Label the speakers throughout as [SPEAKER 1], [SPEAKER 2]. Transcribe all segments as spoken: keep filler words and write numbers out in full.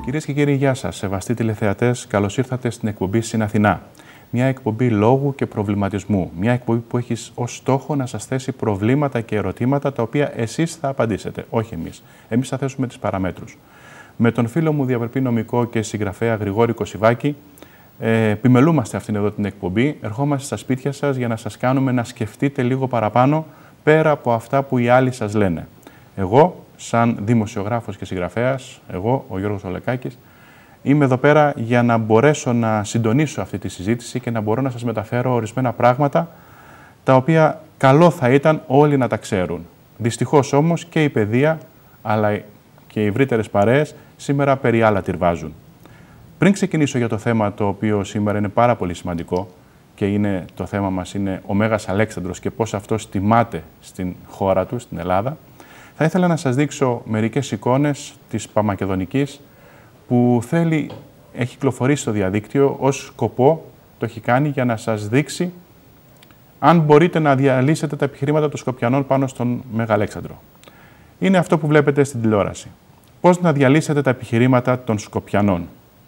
[SPEAKER 1] Κυρίες και κύριοι, γεια σας. Σεβαστοί τηλεθεατές, καλώς ήρθατε στην εκπομπή Συν Αθηνά. Μια εκπομπή λόγου και προβληματισμού. Μια εκπομπή που έχει ως στόχο να σας θέσει προβλήματα και ερωτήματα τα οποία εσείς θα απαντήσετε, όχι εμείς. Εμείς θα θέσουμε τις παραμέτρους. Με τον φίλο μου διαπρεπή νομικό και συγγραφέα Γρηγόρη Κωσιβάκη, ε, επιμελούμαστε αυτήν εδώ την εκπομπή. Ερχόμαστε στα σπίτια σας για να σας κάνουμε να σκεφτείτε λίγο παραπάνω πέρα από αυτά που οι άλλοι σας λένε. Εγώ, σαν δημοσιογράφος και συγγραφέας, εγώ, ο Γιώργος Ολεκάκης, είμαι εδώ πέρα για να μπορέσω να συντονίσω αυτή τη συζήτηση και να μπορώ να σας μεταφέρω ορισμένα πράγματα τα οποία καλό θα ήταν όλοι να τα ξέρουν. Δυστυχώς όμως και η παιδεία αλλά και οι ευρύτερες παρέες σήμερα περί άλλα τυρβάζουν. Πριν ξεκινήσω για το θέμα το οποίο σήμερα είναι πάρα πολύ σημαντικό και είναι, το θέμα μας είναι ο Μέγας Αλέξανδρος και πώς αυτός τιμάται στην χώρα του, στην Ελλάδα, θα ήθελα να σας δείξω μερικές εικόνες της Παμακεδονικής που θέλει, έχει κυκλοφορήσει στο διαδίκτυο ως σκοπό, το έχει κάνει για να σας δείξει αν μπορείτε να διαλύσετε τα επιχειρήματα των Σκοπιανών πάνω στον Μέγα Αλέξανδρο. Είναι αυτό που βλέπετε στην τηλεόραση. Πώς να διαλύσετε τα επιχειρήματα των Σκοπιανών.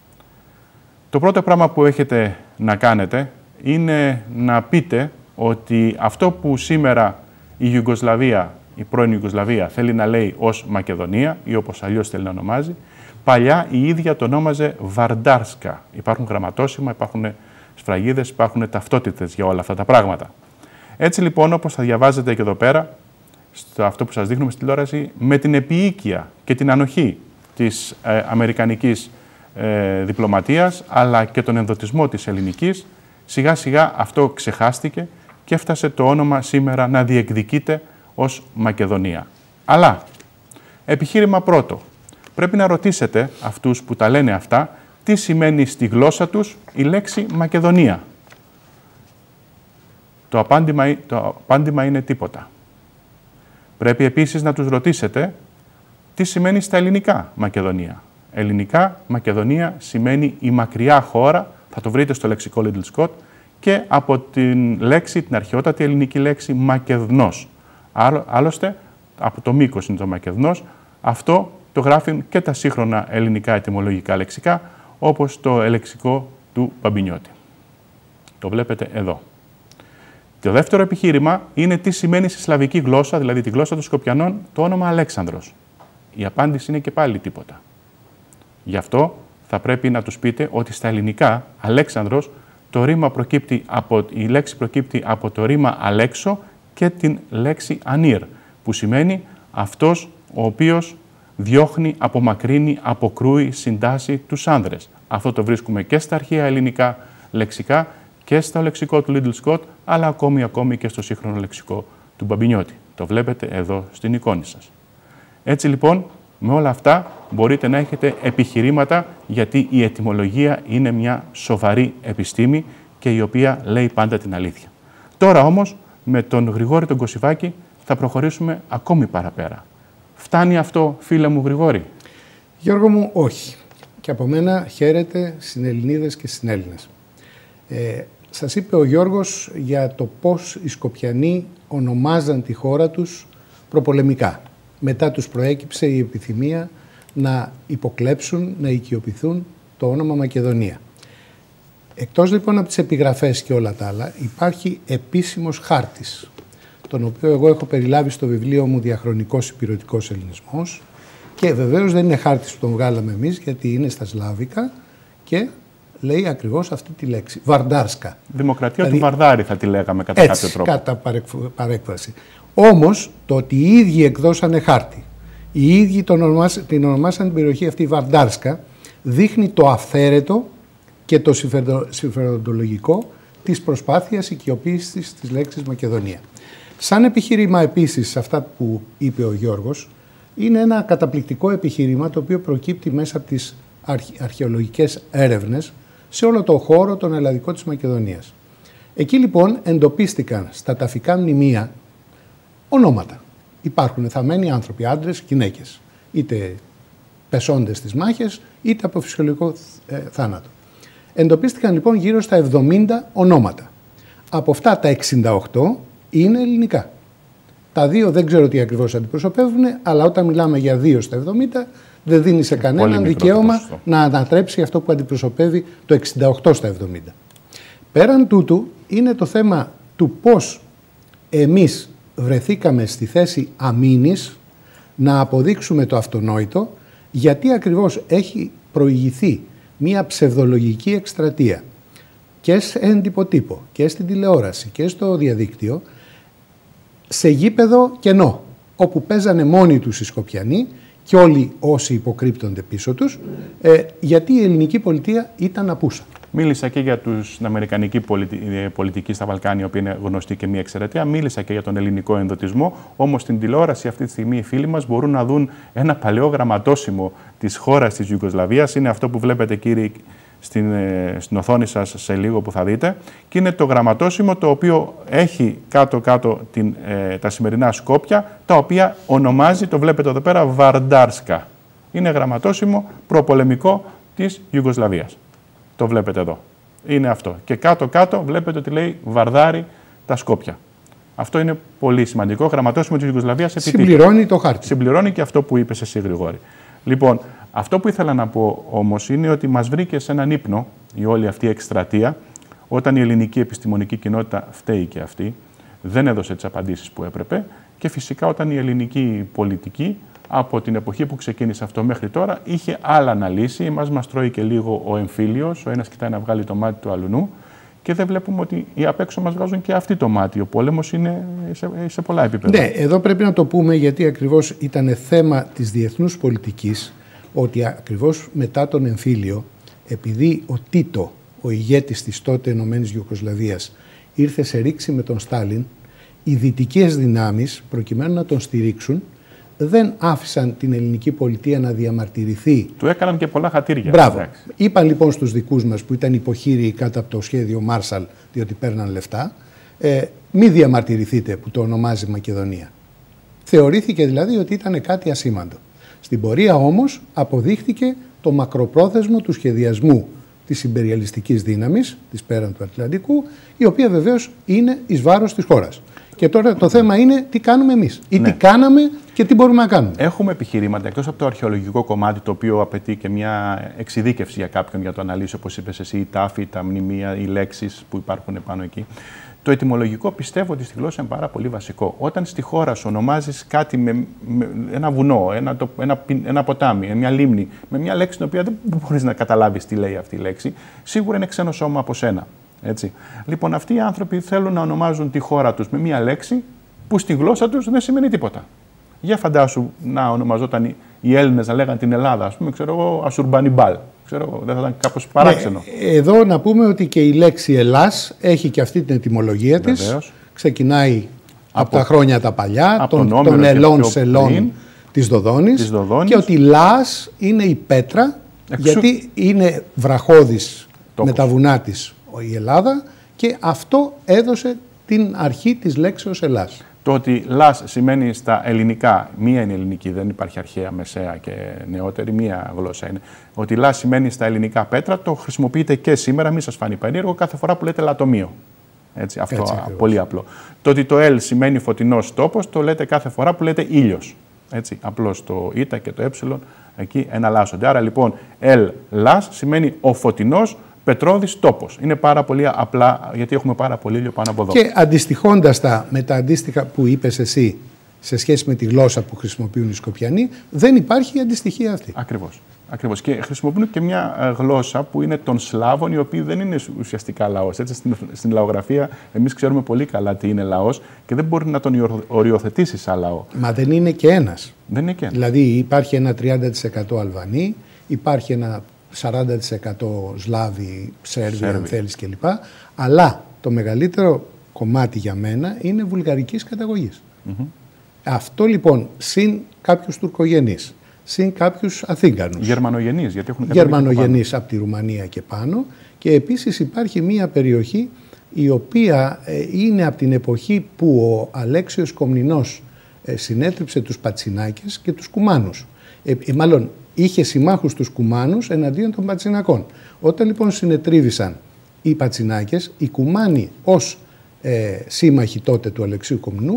[SPEAKER 1] Το πρώτο πράγμα που έχετε να κάνετε είναι να πείτε ότι αυτό που σήμερα η Ιουγκοσλαβία, η πρώην Ιουγκοσλαβία, θέλει να λέει ως Μακεδονία ή όπως αλλιώς θέλει να ονομάζει, παλιά η ίδια το ονόμαζε Βαρντάρσκα. Υπάρχουν γραμματόσημα, υπάρχουν σφραγίδες, υπάρχουν ταυτότητες για όλα αυτά τα πράγματα. Έτσι λοιπόν, όπως θα διαβάζετε και εδώ πέρα, στο αυτό που σας δείχνουμε στην τηλεόραση, με την επιοίκεια και την ανοχή της ε, αμερικανικής ε, διπλωματίας, αλλά και τον ενδοτισμό της ελληνικής, σιγά σιγά αυτό ξεχάστηκε και έφτασε το όνομα σήμερα να διεκδικείται ως Μακεδονία. Αλλά, επιχείρημα πρώτο, πρέπει να ρωτήσετε αυτούς που τα λένε αυτά, τι σημαίνει στη γλώσσα τους η λέξη Μακεδονία. Το απάντημα, το απάντημα είναι τίποτα. Πρέπει επίσης να τους ρωτήσετε τι σημαίνει στα ελληνικά Μακεδονία. Ελληνικά Μακεδονία σημαίνει η μακριά χώρα, θα το βρείτε στο λεξικό Little Scott, και από την λέξη, την αρχαιότατη ελληνική λέξη Μακεδνός. Άλλωστε, από το μήκος είναι το Μακεδνός, αυτό το γράφουν και τα σύγχρονα ελληνικά ετυμολογικά λεξικά, όπως το λεξικό του Μπαμπινιώτη. Το βλέπετε εδώ. Το δεύτερο επιχείρημα είναι τι σημαίνει στη σλαβική γλώσσα, δηλαδή τη γλώσσα των Σκοπιανών, το όνομα Αλέξανδρος. Η απάντηση είναι και πάλι τίποτα. Γι' αυτό θα πρέπει να τους πείτε ότι στα ελληνικά Αλέξανδρος, το ρήμα προκύπτει από, η λέξη προκύπτει από το ρήμα Αλέξο και την λέξη Ανήρ, που σημαίνει αυτός ο οποίος διώχνει, απομακρύνει, αποκρούει, συντάσσει τους άνδρες. Αυτό το βρίσκουμε και στα αρχαία ελληνικά λεξικά και στο λεξικό του Little Scott, αλλά ακόμη, ακόμη και στο σύγχρονο λεξικό του Μπαμπινιώτη. Το βλέπετε εδώ στην εικόνη σας. Έτσι λοιπόν, με όλα αυτά μπορείτε να έχετε επιχειρήματα, γιατί η ετυμολογία είναι μια σοβαρή επιστήμη και η οποία λέει πάντα την αλήθεια. Τώρα όμως, με τον Γρηγόρη τον Κωσιβάκη θα προχωρήσουμε ακόμη παραπέρα. Φτάνει αυτό, φίλε μου Γρηγόρη?
[SPEAKER 2] Γιώργο μου, όχι. Και από μένα χαίρετε συνελληνίδες και συνέλληνες. Ε, σας είπε ο Γιώργος για το πώς οι Σκοπιανοί ονομάζαν τη χώρα τους προπολεμικά. Μετά τους προέκυψε η επιθυμία να υποκλέψουν, να οικειοποιηθούν το όνομα Μακεδονία. Εκτός λοιπόν από τις επιγραφές και όλα τα άλλα, υπάρχει επίσημος χάρτης, τον οποίο εγώ έχω περιλάβει στο βιβλίο μου «Διαχρονικός υπηρετικός ελληνισμός», και βεβαίως δεν είναι χάρτης που τον βγάλαμε εμείς, γιατί είναι στα σλάβικα και λέει ακριβώς αυτή τη λέξη, Βαρντάρσκα.
[SPEAKER 1] Δημοκρατία δηλαδή, του Βαρδάρη θα τη λέγαμε κατά
[SPEAKER 2] έτσι,
[SPEAKER 1] κάποιο τρόπο.
[SPEAKER 2] κατά παρέκφραση. Όμως, το ότι οι ίδιοι εκδώσανε χάρτη, οι ίδιοι τον ονομάσαν, την ονομάσαν την περιοχή αυτή Βαρντάρσκα, δείχνει το αυθαίρετο και το συμφεροντολογικό της προσπάθειας οικειοποίησης της λέξης Μακεδονία. Σαν επιχείρημα επίσης, σε αυτά που είπε ο Γιώργος, είναι ένα καταπληκτικό επιχείρημα το οποίο προκύπτει μέσα από τις αρχαιολογικές έρευνες σε όλο το χώρο τον ελλαδικό της Μακεδονίας. Εκεί λοιπόν εντοπίστηκαν στα ταφικά μνημεία ονόματα. Υπάρχουν θαμμένοι άνθρωποι, άντρες, γυναίκες, είτε πεσόντες στις μάχες, είτε από φυσιολογικό ε, θάνατο. Εντοπίστηκαν λοιπόν γύρω στα εβδομήντα ονόματα. Από αυτά τα εξήντα οκτώ είναι ελληνικά. Τα δύο δεν ξέρω τι ακριβώς αντιπροσωπεύουν, αλλά όταν μιλάμε για δύο στα εβδομήντα, δεν δίνει σε κανέναν δικαίωμα να ανατρέψει αυτό που αντιπροσωπεύει το εξήντα οκτώ στα εβδομήντα. Πέραν τούτου είναι το θέμα του πώς εμείς βρεθήκαμε στη θέση αμήνης να αποδείξουμε το αυτονόητο, γιατί ακριβώς έχει προηγηθεί μία ψευδολογική εκστρατεία και σε έντυπο τύπο και στην τηλεόραση και στο διαδίκτυο, σε γήπεδο κενό, όπου παίζανε μόνοι τους οι Σκοπιανοί και όλοι όσοι υποκρύπτονται πίσω τους, ε, γιατί η ελληνική πολιτεία ήταν απούσα.
[SPEAKER 1] Μίλησα και για την αμερικανική πολιτική στα Βαλκάνια, η οποία είναι γνωστή και μια εξαιρετία. Μίλησα και για τον ελληνικό ενδοτισμό. Όμως στην τηλεόραση αυτή τη στιγμή οι φίλοι μας μπορούν να δουν ένα παλαιό γραμματόσημο της χώρας της Ιουγκοσλαβίας. Είναι αυτό που βλέπετε, κύριοι, στην, στην οθόνη σας σε λίγο που θα δείτε. Και είναι το γραμματόσημο το οποίο έχει κάτω-κάτω την, ε, τα σημερινά Σκόπια, τα οποία ονομάζει, το βλέπετε εδώ πέρα, Βαρντάρσκα. Είναι γραμματόσημο προπολεμικό της Ιουγκοσλαβίας. Το βλέπετε εδώ. Είναι αυτό. Και κάτω-κάτω βλέπετε ότι λέει Βαρδάρι τα Σκόπια. Αυτό είναι πολύ σημαντικό. Γραμματόσημο της Ιουγκοσλαβίας επιτύχει.
[SPEAKER 2] Συμπληρώνει το χάρτη.
[SPEAKER 1] Συμπληρώνει και αυτό που είπες εσύ, Γρηγόρη. Λοιπόν, αυτό που ήθελα να πω όμως είναι ότι μας βρήκε σε έναν ύπνο η όλη αυτή η εκστρατεία, όταν η ελληνική επιστημονική κοινότητα, φταίει και αυτή, δεν έδωσε τις απαντήσεις που έπρεπε, και φυσικά όταν η ελληνική πολιτική, από την εποχή που ξεκίνησε αυτό μέχρι τώρα, είχε άλλα να λύσει. Εμάς μας τρώει και λίγο ο εμφύλιος, ο ένας κοιτάει να βγάλει το μάτι του αλουνού, και δεν βλέπουμε ότι οι απ' έξω μας βγάζουν και αυτοί το μάτι. Ο πόλεμος είναι σε, σε πολλά επίπεδα.
[SPEAKER 2] Ναι, εδώ πρέπει να το πούμε, γιατί ακριβώς ήταν θέμα της διεθνούς πολιτικής, ότι ακριβώς μετά τον εμφύλιο, επειδή ο Τίτο, ο ηγέτης της τότε Ενωμένης Ιουγκοσλαβίας, ήρθε σε ρήξη με τον Στάλιν, οι δυτικές δυνάμεις, προκειμένου να τον στηρίξουν, δεν άφησαν την ελληνική πολιτεία να διαμαρτυρηθεί.
[SPEAKER 1] Του έκαναν και πολλά χατήρια.
[SPEAKER 2] Μπράβο. Εντάξει. Είπαν λοιπόν στους δικούς μας, που ήταν υποχείριοι κάτω από το σχέδιο Μάρσαλ, διότι παίρναν λεφτά, ε, μη διαμαρτυρηθείτε, που το ονομάζει Μακεδονία. Θεωρήθηκε δηλαδή ότι ήταν κάτι ασήμαντο. Στην πορεία όμως αποδείχτηκε το μακροπρόθεσμο του σχεδιασμού της ιμπεριαλιστικής δύναμης, της πέραν του Ατλαντικού, η οποία βεβαίως είναι εις βάρος της χώρας. Και τώρα το θέμα είναι τι κάνουμε εμείς, ή ναι. τι κάναμε και τι μπορούμε να κάνουμε.
[SPEAKER 1] Έχουμε επιχειρήματα, εκτός από το αρχαιολογικό κομμάτι, το οποίο απαιτεί και μια εξειδίκευση για κάποιον για το αναλύσει, όπως είπες εσύ, η τάφη, τα μνημεία, οι λέξεις που υπάρχουν πάνω εκεί. Το ετυμολογικό πιστεύω ότι στη γλώσσα είναι πάρα πολύ βασικό. Όταν στη χώρα σου ονομάζεις κάτι με, με ένα βουνό, ένα, το, ένα, ένα ποτάμι, μια λίμνη, με μια λέξη την οποία δεν μπορείς να καταλάβεις τι λέει αυτή η λέξη, σίγουρα είναι ξένο σώμα από σένα. Έτσι. Λοιπόν, αυτοί οι άνθρωποι θέλουν να ονομάζουν τη χώρα τους με μια λέξη που στη γλώσσα τους δεν σημαίνει τίποτα. Για φαντάσου να ονομαζόταν οι Έλληνες, να λέγανε την Ελλάδα, ας πούμε, ξέρω εγώ, Ασουρμπανιμπάλ. Ξέρω εγώ, δεν θα ήταν κάπως παράξενο.
[SPEAKER 2] Ναι, εδώ να πούμε ότι και η λέξη Ελλάς έχει και αυτή την ετυμολογία της.
[SPEAKER 1] Βεβαίως.
[SPEAKER 2] Ξεκινάει από, από τα χρόνια τα παλιά,
[SPEAKER 1] από
[SPEAKER 2] των,
[SPEAKER 1] τον
[SPEAKER 2] των ελών σελών της Δοδόνης,
[SPEAKER 1] Δοδόνης,
[SPEAKER 2] και ότι Λάς είναι η πέτρα, Εξου... γιατί είναι βραχώδης με τα βουνά της η Ελλάδα, και αυτό έδωσε την αρχή της λέξεως Ελλάς.
[SPEAKER 1] Το ότι Λάς σημαίνει στα ελληνικά, μία είναι ελληνική, δεν υπάρχει αρχαία, μεσαία και νεότερη, μία γλώσσα είναι. Ότι Λάς σημαίνει στα ελληνικά πέτρα, το χρησιμοποιείτε και σήμερα, μην σας φανεί περίεργο, κάθε φορά που λέτε λατομείο. Έτσι, αυτό Έτσι, πολύ απλό. Το ότι το L σημαίνει φωτεινός τόπος, το λέτε κάθε φορά που λέτε ήλιος. Έτσι, απλώς το Ι και το Ε εκεί εναλλάσσονται. Άρα λοιπόν, L, Λάς σημαίνει ο φωτεινός πετρώδης τόπος. Είναι πάρα πολύ απλά, γιατί έχουμε πάρα πολύ ήλιο πάνω από εδώ.
[SPEAKER 2] Και αντιστοιχώντας τα με τα αντίστοιχα που είπες εσύ σε σχέση με τη γλώσσα που χρησιμοποιούν οι Σκοπιανοί, δεν υπάρχει η αντιστοιχία αυτή.
[SPEAKER 1] Ακριβώς. Ακριβώς. Και χρησιμοποιούν και μια γλώσσα που είναι των Σλάβων, οι οποίοι δεν είναι ουσιαστικά λαός. Έτσι, στην, στην λαογραφία, εμείς ξέρουμε πολύ καλά τι είναι λαός και δεν μπορεί να τον οριοθετήσει σαν λαό.
[SPEAKER 2] Μα δεν είναι και ένας.
[SPEAKER 1] Δεν είναι και ένας.
[SPEAKER 2] Δηλαδή, υπάρχει ένα τριάντα τοις εκατό Αλβανοί, υπάρχει ένα σαράντα τοις εκατό Σλάβοι, Σέρβοι, Σέρβοι, αν θέλεις κλπ. Αλλά το μεγαλύτερο κομμάτι για μένα είναι βουλγαρικής καταγωγής. Mm-hmm. Αυτό λοιπόν, συν κάποιους τουρκογενείς, συν κάποιους Αθήγανους.
[SPEAKER 1] Γερμανογενείς, γιατί έχουν
[SPEAKER 2] Γερμανογενείς από τη Ρουμανία και πάνω. Και επίσης υπάρχει μία περιοχή η οποία ε, είναι από την εποχή που ο Αλέξιος Κομνηνός ε, συνέτριψε τους Πατσινάκες και τους Κουμάνους. Ε, ε, μάλλον είχε συμμάχους τους Κουμάνους εναντίον των Πατσινακών. Όταν λοιπόν συνετρίβησαν οι Πατσινάκες, οι Κουμάνοι ως ε, σύμμαχοι τότε του Αλεξίου Κομνηνού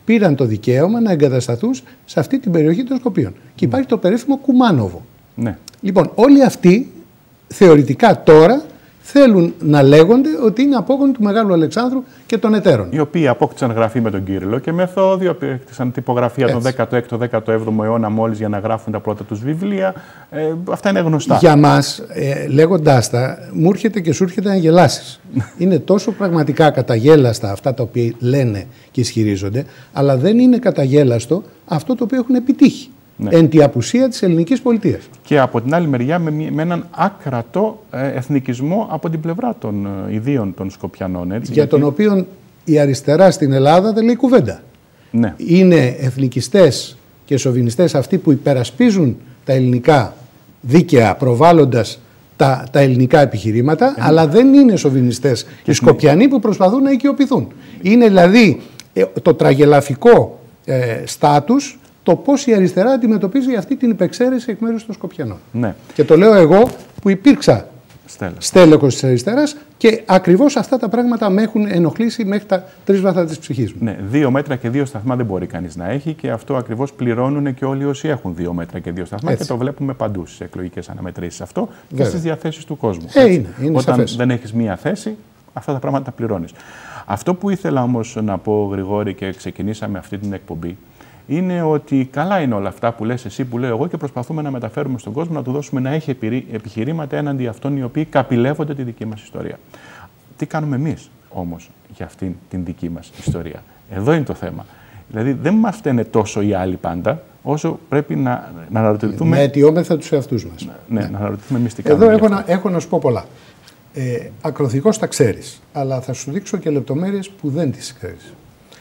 [SPEAKER 2] πήραν το δικαίωμα να εγκατασταθούν σε αυτή την περιοχή των Σκοπίων. Και υπάρχει το περίφημο Κουμάνοβο.
[SPEAKER 1] Ναι.
[SPEAKER 2] Λοιπόν, όλοι αυτοί θεωρητικά τώρα θέλουν να λέγονται ότι είναι απόγονοι του Μεγάλου Αλεξάνδρου και των εταίρων.
[SPEAKER 1] Οι οποίοι απόκτησαν γραφή με τον Κύριλλο και Μεθόδιο, απόκτησαν τυπογραφία Έτσι. τον δέκατο έκτο δέκατο έβδομο αιώνα μόλις για να γράφουν τα πρώτα τους βιβλία. Ε, αυτά είναι γνωστά.
[SPEAKER 2] Για μας, ε, λέγοντάς τα, μου έρχεται και σου έρχεται να γελάσεις. Είναι τόσο πραγματικά καταγέλαστα αυτά τα οποία λένε και ισχυρίζονται, αλλά δεν είναι καταγέλαστο αυτό το οποίο έχουν επιτύχει. Ναι. Εν τη απουσία της ελληνικής πολιτείας.
[SPEAKER 1] Και από την άλλη μεριά με, με έναν άκρατο ε, εθνικισμό από την πλευρά των ε, ιδίων των Σκοπιανών. Έτσι,
[SPEAKER 2] για γιατί... τον οποίο η αριστερά στην Ελλάδα δεν λέει κουβέντα.
[SPEAKER 1] Ναι.
[SPEAKER 2] Είναι εθνικιστές και σοβινιστές αυτοί που υπερασπίζουν τα ελληνικά δίκαια προβάλλοντας τα, τα ελληνικά επιχειρήματα, ε, αλλά δεν είναι σοβινιστές και οι Σκοπιανοί που προσπαθούν να οικειοποιηθούν. Είναι δηλαδή ε, το τραγελαφικό ε, στάτους το πώς η αριστερά αντιμετωπίζει αυτή την υπεξαίρεση εκ μέρους των Σκοπιανών.
[SPEAKER 1] Ναι.
[SPEAKER 2] Και το λέω εγώ που υπήρξα
[SPEAKER 1] Στέλεχος.
[SPEAKER 2] στέλεχος της αριστεράς και ακριβώς αυτά τα πράγματα με έχουν ενοχλήσει μέχρι τα τρεις βάθρα της ψυχής μου.
[SPEAKER 1] Ναι, δύο μέτρα και δύο σταθμά δεν μπορεί κανείς να έχει και αυτό ακριβώς πληρώνουν και όλοι όσοι έχουν δύο μέτρα και δύο σταθμά. Έτσι. Και το βλέπουμε παντού στις εκλογικές αναμετρήσεις αυτό. Βέβαια. Και στις διαθέσεις του κόσμου.
[SPEAKER 2] Ε, είναι, είναι
[SPEAKER 1] Όταν
[SPEAKER 2] σαφές.
[SPEAKER 1] δεν έχεις μία θέση, αυτά τα πράγματα τα πληρώνεις. Αυτό που ήθελα όμως να πω, Γρηγόρη, και ξεκινήσαμε αυτή την εκπομπή, είναι ότι καλά είναι όλα αυτά που λες εσύ, που λέω εγώ, και προσπαθούμε να μεταφέρουμε στον κόσμο, να του δώσουμε να έχει επιχειρήματα έναντι αυτών οι οποίοι καπηλεύονται τη δική μας ιστορία. Τι κάνουμε εμείς όμως για αυτήν την δική μας ιστορία? Εδώ είναι το θέμα. Δηλαδή δεν μας φταίνε τόσο οι άλλοι πάντα, όσο πρέπει να, να αναρωτηθούμε.
[SPEAKER 2] Με αιτιόμεθα τους εαυτούς μας.
[SPEAKER 1] Ναι, ναι, να αναρωτηθούμε εμείς τι
[SPEAKER 2] Εδώ
[SPEAKER 1] κάνουμε.
[SPEAKER 2] έχω να, έχω να σου πω πολλά. Ε, ακροθυγώς τα ξέρεις, αλλά θα σου δείξω και λεπτομέρειες που δεν τις ξέρεις.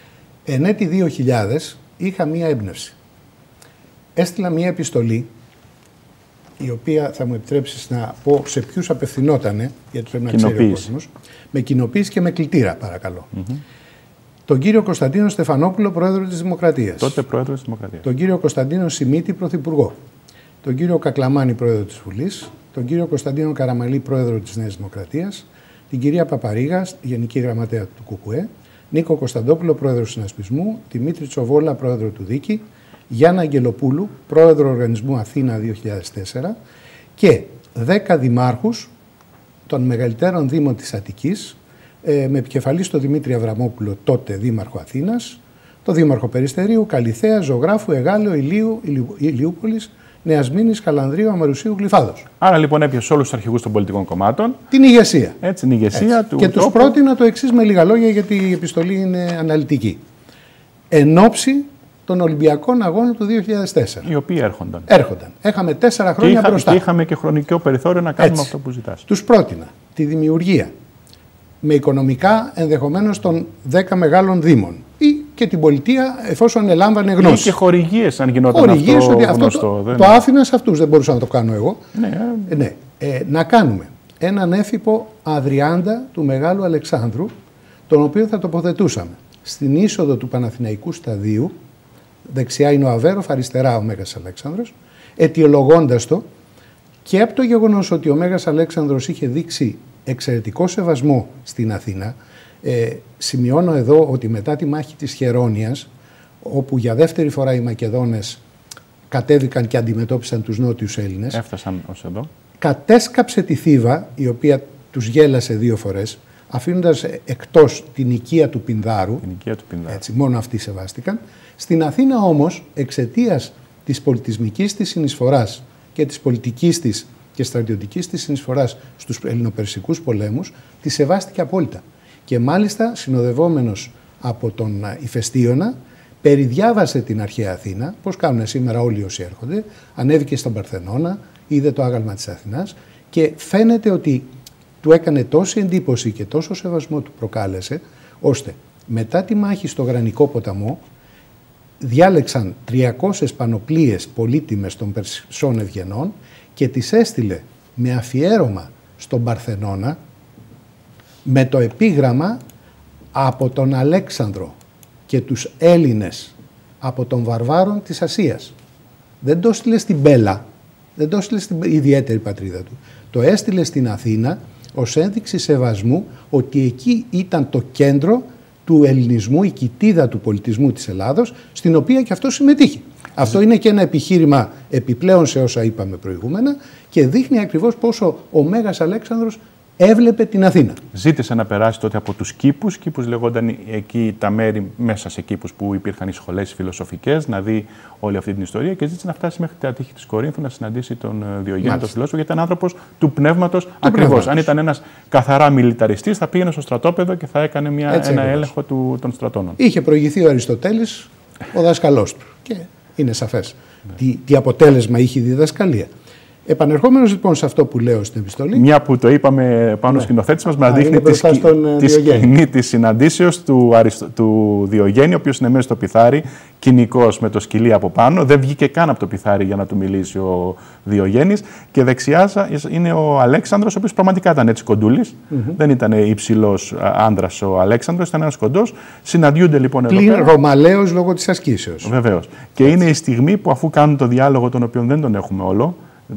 [SPEAKER 2] Εν έτη δύο χιλιάδες είχα μία έμπνευση. Έστειλα μία επιστολή, η οποία θα μου επιτρέψεις να πω σε ποιους απευθυνότανε, γιατί πρέπει να ξέρει ο κόσμος, με κοινοποίηση και με κλητήρα, παρακαλώ. Mm-hmm. Τον κύριο Κωνσταντίνο Στεφανόπουλο, πρόεδρο της Δημοκρατίας.
[SPEAKER 1] Τότε πρόεδρο της Δημοκρατίας.
[SPEAKER 2] Τον κύριο Κωνσταντίνο Σιμίτη, πρωθυπουργό. Τον κύριο Κακλαμάνη, πρόεδρο της Βουλής. Τον κύριο Κωνσταντίνο Καραμαλή, πρόεδρο της Νέας Δημοκρατίας. Την κυρία Παπαρίγα, γενική γραμματέα του ΚΚΕ. Νίκο Κωνσταντόπουλο, πρόεδρο του Συνασπισμού. Δημήτρη Τσοβόλα, πρόεδρο του Δίκη. Γιάννα Αγγελοπούλου, πρόεδρο Οργανισμού Αθήνα δύο χιλιάδες τέσσερα. Και δέκα δημάρχους των μεγαλύτερων δήμων της Αττικής, με επικεφαλή στο Δημήτρη Αβραμόπουλο, τότε δήμαρχο Αθήνας, το δήμαρχο Περιστερίου, Καλιθέα, Ζωγράφου, Εγάλεω, Ηλίου, Ηλιούπολης, Νέας Μήνης, Χαλανδρίου, Αμαρουσίου, Γλυφάδος.
[SPEAKER 1] Άρα λοιπόν έπιασε όλους τους αρχηγούς των πολιτικών κομμάτων.
[SPEAKER 2] Την ηγεσία.
[SPEAKER 1] Έτσι, την ηγεσία
[SPEAKER 2] Έτσι.
[SPEAKER 1] του.
[SPEAKER 2] Και τους πρότεινα το εξής με λίγα λόγια, γιατί η επιστολή είναι αναλυτική. Εν ώψη των Ολυμπιακών Αγώνων του δύο χιλιάδες τέσσερα.
[SPEAKER 1] Οι οποίοι έρχονταν.
[SPEAKER 2] Έρχονταν. Έχαμε τέσσερα χρόνια
[SPEAKER 1] και είχα,
[SPEAKER 2] μπροστά.
[SPEAKER 1] Και είχαμε και χρονικό περιθώριο να κάνουμε
[SPEAKER 2] Έτσι.
[SPEAKER 1] αυτό που ζητάς.
[SPEAKER 2] Τους πρότεινα τη δημιουργία με οικονομικά ενδεχομένως των δέκα μεγάλων δήμων ή και την πολιτεία εφόσον ελάμβανε γνώση.
[SPEAKER 1] Ή και χορηγίες αν γινόταν
[SPEAKER 2] χορηγίες,
[SPEAKER 1] αυτό
[SPEAKER 2] ότι
[SPEAKER 1] γνωστό.
[SPEAKER 2] Αυτό το,
[SPEAKER 1] δεν...
[SPEAKER 2] το άφηνα σε αυτούς, δεν μπορούσα να το κάνω εγώ.
[SPEAKER 1] Ναι,
[SPEAKER 2] ε, ναι. Ε, να κάνουμε έναν έφυπο Αδριάντα του Μεγάλου Αλεξάνδρου, τον οποίο θα τοποθετούσαμε στην είσοδο του Παναθηναϊκού Σταδίου. Δεξιά είναι ο Αβέροφ, αριστερά ο Μέγας Αλέξανδρος, αιτιολογώντας το και από το γεγονός ότι ο Μέγας Αλέξανδρος είχε δείξει εξαιρετικό σεβασμό στην Αθήνα. Ε, σημειώνω εδώ ότι μετά τη μάχη της Χερόνιας, όπου για δεύτερη φορά οι Μακεδόνες κατέβηκαν και αντιμετώπισαν τους νότιους Έλληνες,
[SPEAKER 1] έφτασαν ως εδώ,
[SPEAKER 2] κατέσκαψε τη Θήβα, η οποία τους γέλασε δύο φορές, αφήνοντας εκτός την οικία του Πινδάρου.
[SPEAKER 1] Την οικία του Πινδάρου.
[SPEAKER 2] Έτσι, μόνο αυτοί σεβάστηκαν. Στην Αθήνα όμως, εξαιτίας της πολιτισμικής της συνεισφοράς και της πολιτικής της και στρατιωτικής της συνεισφοράς στους ελληνοπερσικούς πολέμους, τη σεβάστηκε απόλυτα. Και μάλιστα, συνοδευόμενος από τον Ηφαιστίωνα, περιδιάβασε την αρχαία Αθήνα, πώς κάνουν σήμερα όλοι όσοι έρχονται, ανέβηκε στον Παρθενώνα, είδε το άγαλμα της Αθηνάς και φαίνεται ότι του έκανε τόση εντύπωση και τόσο σεβασμό του προκάλεσε, ώστε μετά τη μάχη στο Γρανικό ποταμό διάλεξαν τριακόσιες πανοπλίες πολύτιμες των Περσών ευγενών και τις έστειλε με αφιέρωμα στον Παρθενώνα με το επίγραμμα από τον Αλέξανδρο και τους Έλληνες από των Βαρβάρων της Ασίας. Δεν το έστειλε στην Μπέλα, δεν το έστειλε στην ιδιαίτερη πατρίδα του. Το έστειλε στην Αθήνα ως ένδειξη σεβασμού ότι εκεί ήταν το κέντρο του ελληνισμού, η κοιτίδα του πολιτισμού της Ελλάδος, στην οποία και αυτό συμμετείχε. Αυτό είναι και ένα επιχείρημα επιπλέον σε όσα είπαμε προηγούμενα και δείχνει ακριβώς πόσο ο Μέγας Αλέξανδρος έβλεπε την Αθήνα.
[SPEAKER 1] Ζήτησε να περάσει τότε από τους κήπους. Κήπους λεγόταν εκεί τα μέρη μέσα σε κήπους που υπήρχαν οι σχολές φιλοσοφικές, να δει όλη αυτή την ιστορία και ζήτησε να φτάσει μέχρι τα τείχη της Κορίνθου να συναντήσει τον Διογέννη, τον φιλόσοφο, γιατί ήταν άνθρωπος του πνεύματος ακριβώς. Αν ήταν ένας καθαρά μιλιταριστής, θα πήγαινε στο στρατόπεδο και θα έκανε μια, ένα ακριβώς. έλεγχο του, των στρατώνων.
[SPEAKER 2] Είχε προηγηθεί ο Αριστοτέλης, ο δάσκαλός του. Και είναι σαφές ναι. τι, τι αποτέλεσμα είχε η διδασκαλία. Επανερχόμενος λοιπόν σε αυτό που λέω στην επιστολή.
[SPEAKER 1] Μια που το είπαμε πάνω ναι. σκηνοθέτης μας, μας δείχνει τη, σκη... τη σκηνή της συναντήσεως του, Αριστο... του Διογέννη, ο οποίος είναι μέσα στο πιθάρι, κοινικός με το σκυλί από πάνω. Δεν βγήκε καν από το πιθάρι για να του μιλήσει ο Διογέννης. Και δεξιά είναι ο Αλέξανδρος, ο οποίος πραγματικά ήταν έτσι κοντούλης. Mm-hmm. Δεν ήταν υψηλός άντρας ο Αλέξανδρος, ήταν ένας κοντός. Συναντιούνται λοιπόν εδώ
[SPEAKER 2] πλην
[SPEAKER 1] πέρα.
[SPEAKER 2] Ρωμαλαίος λόγω της ασκήσεως.
[SPEAKER 1] Βεβαίως. Και έτσι. Είναι η στιγμή που, αφού κάνουν το διάλογο, τον οποίο δεν τον έχουμε όλο.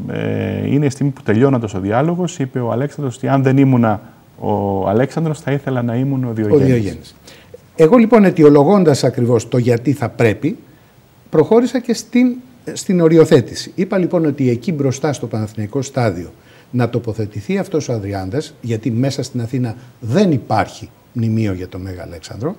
[SPEAKER 1] Ε, είναι η στιγμή που τελειώνοντας ο διάλογος, είπε ο Αλέξανδρος ότι αν δεν ήμουνα ο Αλέξανδρος θα ήθελα να ήμουν ο Διογέννης.
[SPEAKER 2] Ο Διογέννης. Εγώ λοιπόν, αιτιολογώντας ακριβώς το γιατί θα πρέπει, προχώρησα και στην, στην οριοθέτηση. Είπα λοιπόν ότι εκεί μπροστά στο Παναθηναϊκό στάδιο να τοποθετηθεί αυτός ο Αδριάντας, γιατί μέσα στην Αθήνα δεν υπάρχει μνημείο για τον Μέγα Αλέξανδρο,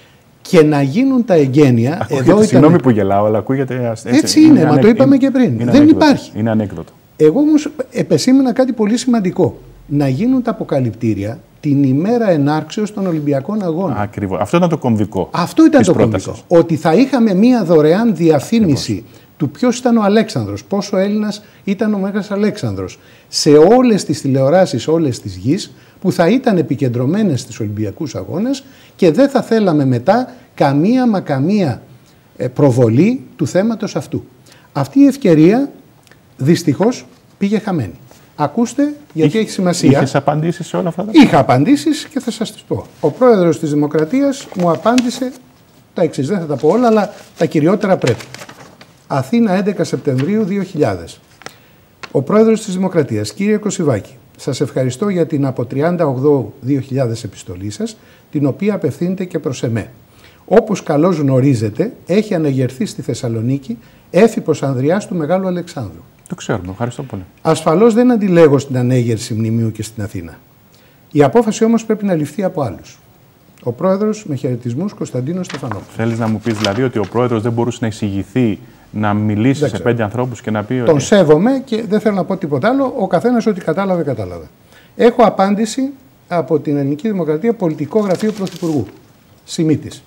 [SPEAKER 2] και να γίνουν τα εγγένεια.
[SPEAKER 1] Ακούγεται, εδώ συγγνώμη ήταν... που γελάω, αλλά ακούγεται.
[SPEAKER 2] Έτσι, έτσι είναι, είναι, μα ανέ... το είπαμε και πριν.
[SPEAKER 1] Είναι
[SPEAKER 2] δεν
[SPEAKER 1] ανέκδοτο.
[SPEAKER 2] Υπάρχει.
[SPEAKER 1] Είναι ανέκδοτο.
[SPEAKER 2] Εγώ όμως επεσήμενα κάτι πολύ σημαντικό. Να γίνουν τα αποκαλυπτήρια την ημέρα ενάρξεως των Ολυμπιακών Αγώνων.
[SPEAKER 1] Ακριβώς. Αυτό ήταν το κομβικό.
[SPEAKER 2] Αυτό ήταν το κομβικό. Ότι θα είχαμε μία δωρεάν διαφήμιση Ακριβώς. του ποιος ήταν ο Αλέξανδρος, πόσο Έλληνας ήταν ο Μέγας Αλέξανδρος, σε όλες τις τηλεοράσεις όλες της γης, που θα ήταν επικεντρωμένες στις Ολυμπιακούς Αγώνες και δεν θα θέλαμε μετά καμία μα καμία προβολή του θέματος αυτού. Αυτή η ευκαιρία δυστυχώς πήγε χαμένη. Ακούστε, γιατί Είχε, έχει σημασία.
[SPEAKER 1] Είχες απαντήσεις σε όλα αυτά τα
[SPEAKER 2] Είχα απαντήσεις και θα σας τις πω. Ο πρόεδρος της Δημοκρατίας μου απάντησε τα εξής, δεν θα τα πω όλα, αλλά τα κυριότερα πρέπει. Αθήνα, έντεκα Σεπτεμβρίου δύο χιλιάδες. Ο πρόεδρος της Δημοκρατίας, κύριε Κωσυβάκη, σας ευχαριστώ για την από τριάντα οκτώ δύο χιλιάδες επιστολή σας, την οποία απευθύνεται και προς εμέ. Όπως καλώς γνωρίζετε, έχει ανεγερθεί στη Θεσσαλονίκη έφυπος Ανδριάς του Μεγάλου Αλεξάνδρου.
[SPEAKER 1] Το ξέρουμε, ευχαριστώ πολύ.
[SPEAKER 2] Ασφαλώς δεν αντιλέγω στην ανέγερση μνημείου και στην Αθήνα. Η απόφαση όμως πρέπει να ληφθεί από άλλους. Ο πρόεδρος, με χαιρετισμούς, Κωνσταντίνος Στεφανόπουλος.
[SPEAKER 1] Θέλεις να μου πεις δηλαδή ότι ο πρόεδρος δεν μπορούσε να εισηγηθεί, να μιλήσει δεν σε ξέρω. πέντε ανθρώπους και να πει ότι.
[SPEAKER 2] Τον σέβομαι και δεν θέλω να πω τίποτα άλλο. Ο καθένας ό,τι κατάλαβε, κατάλαβε. Έχω απάντηση από την Ελληνική Δημοκρατία, Πολιτικό Γραφείο Πρωθυπουργού. Σιμίτης.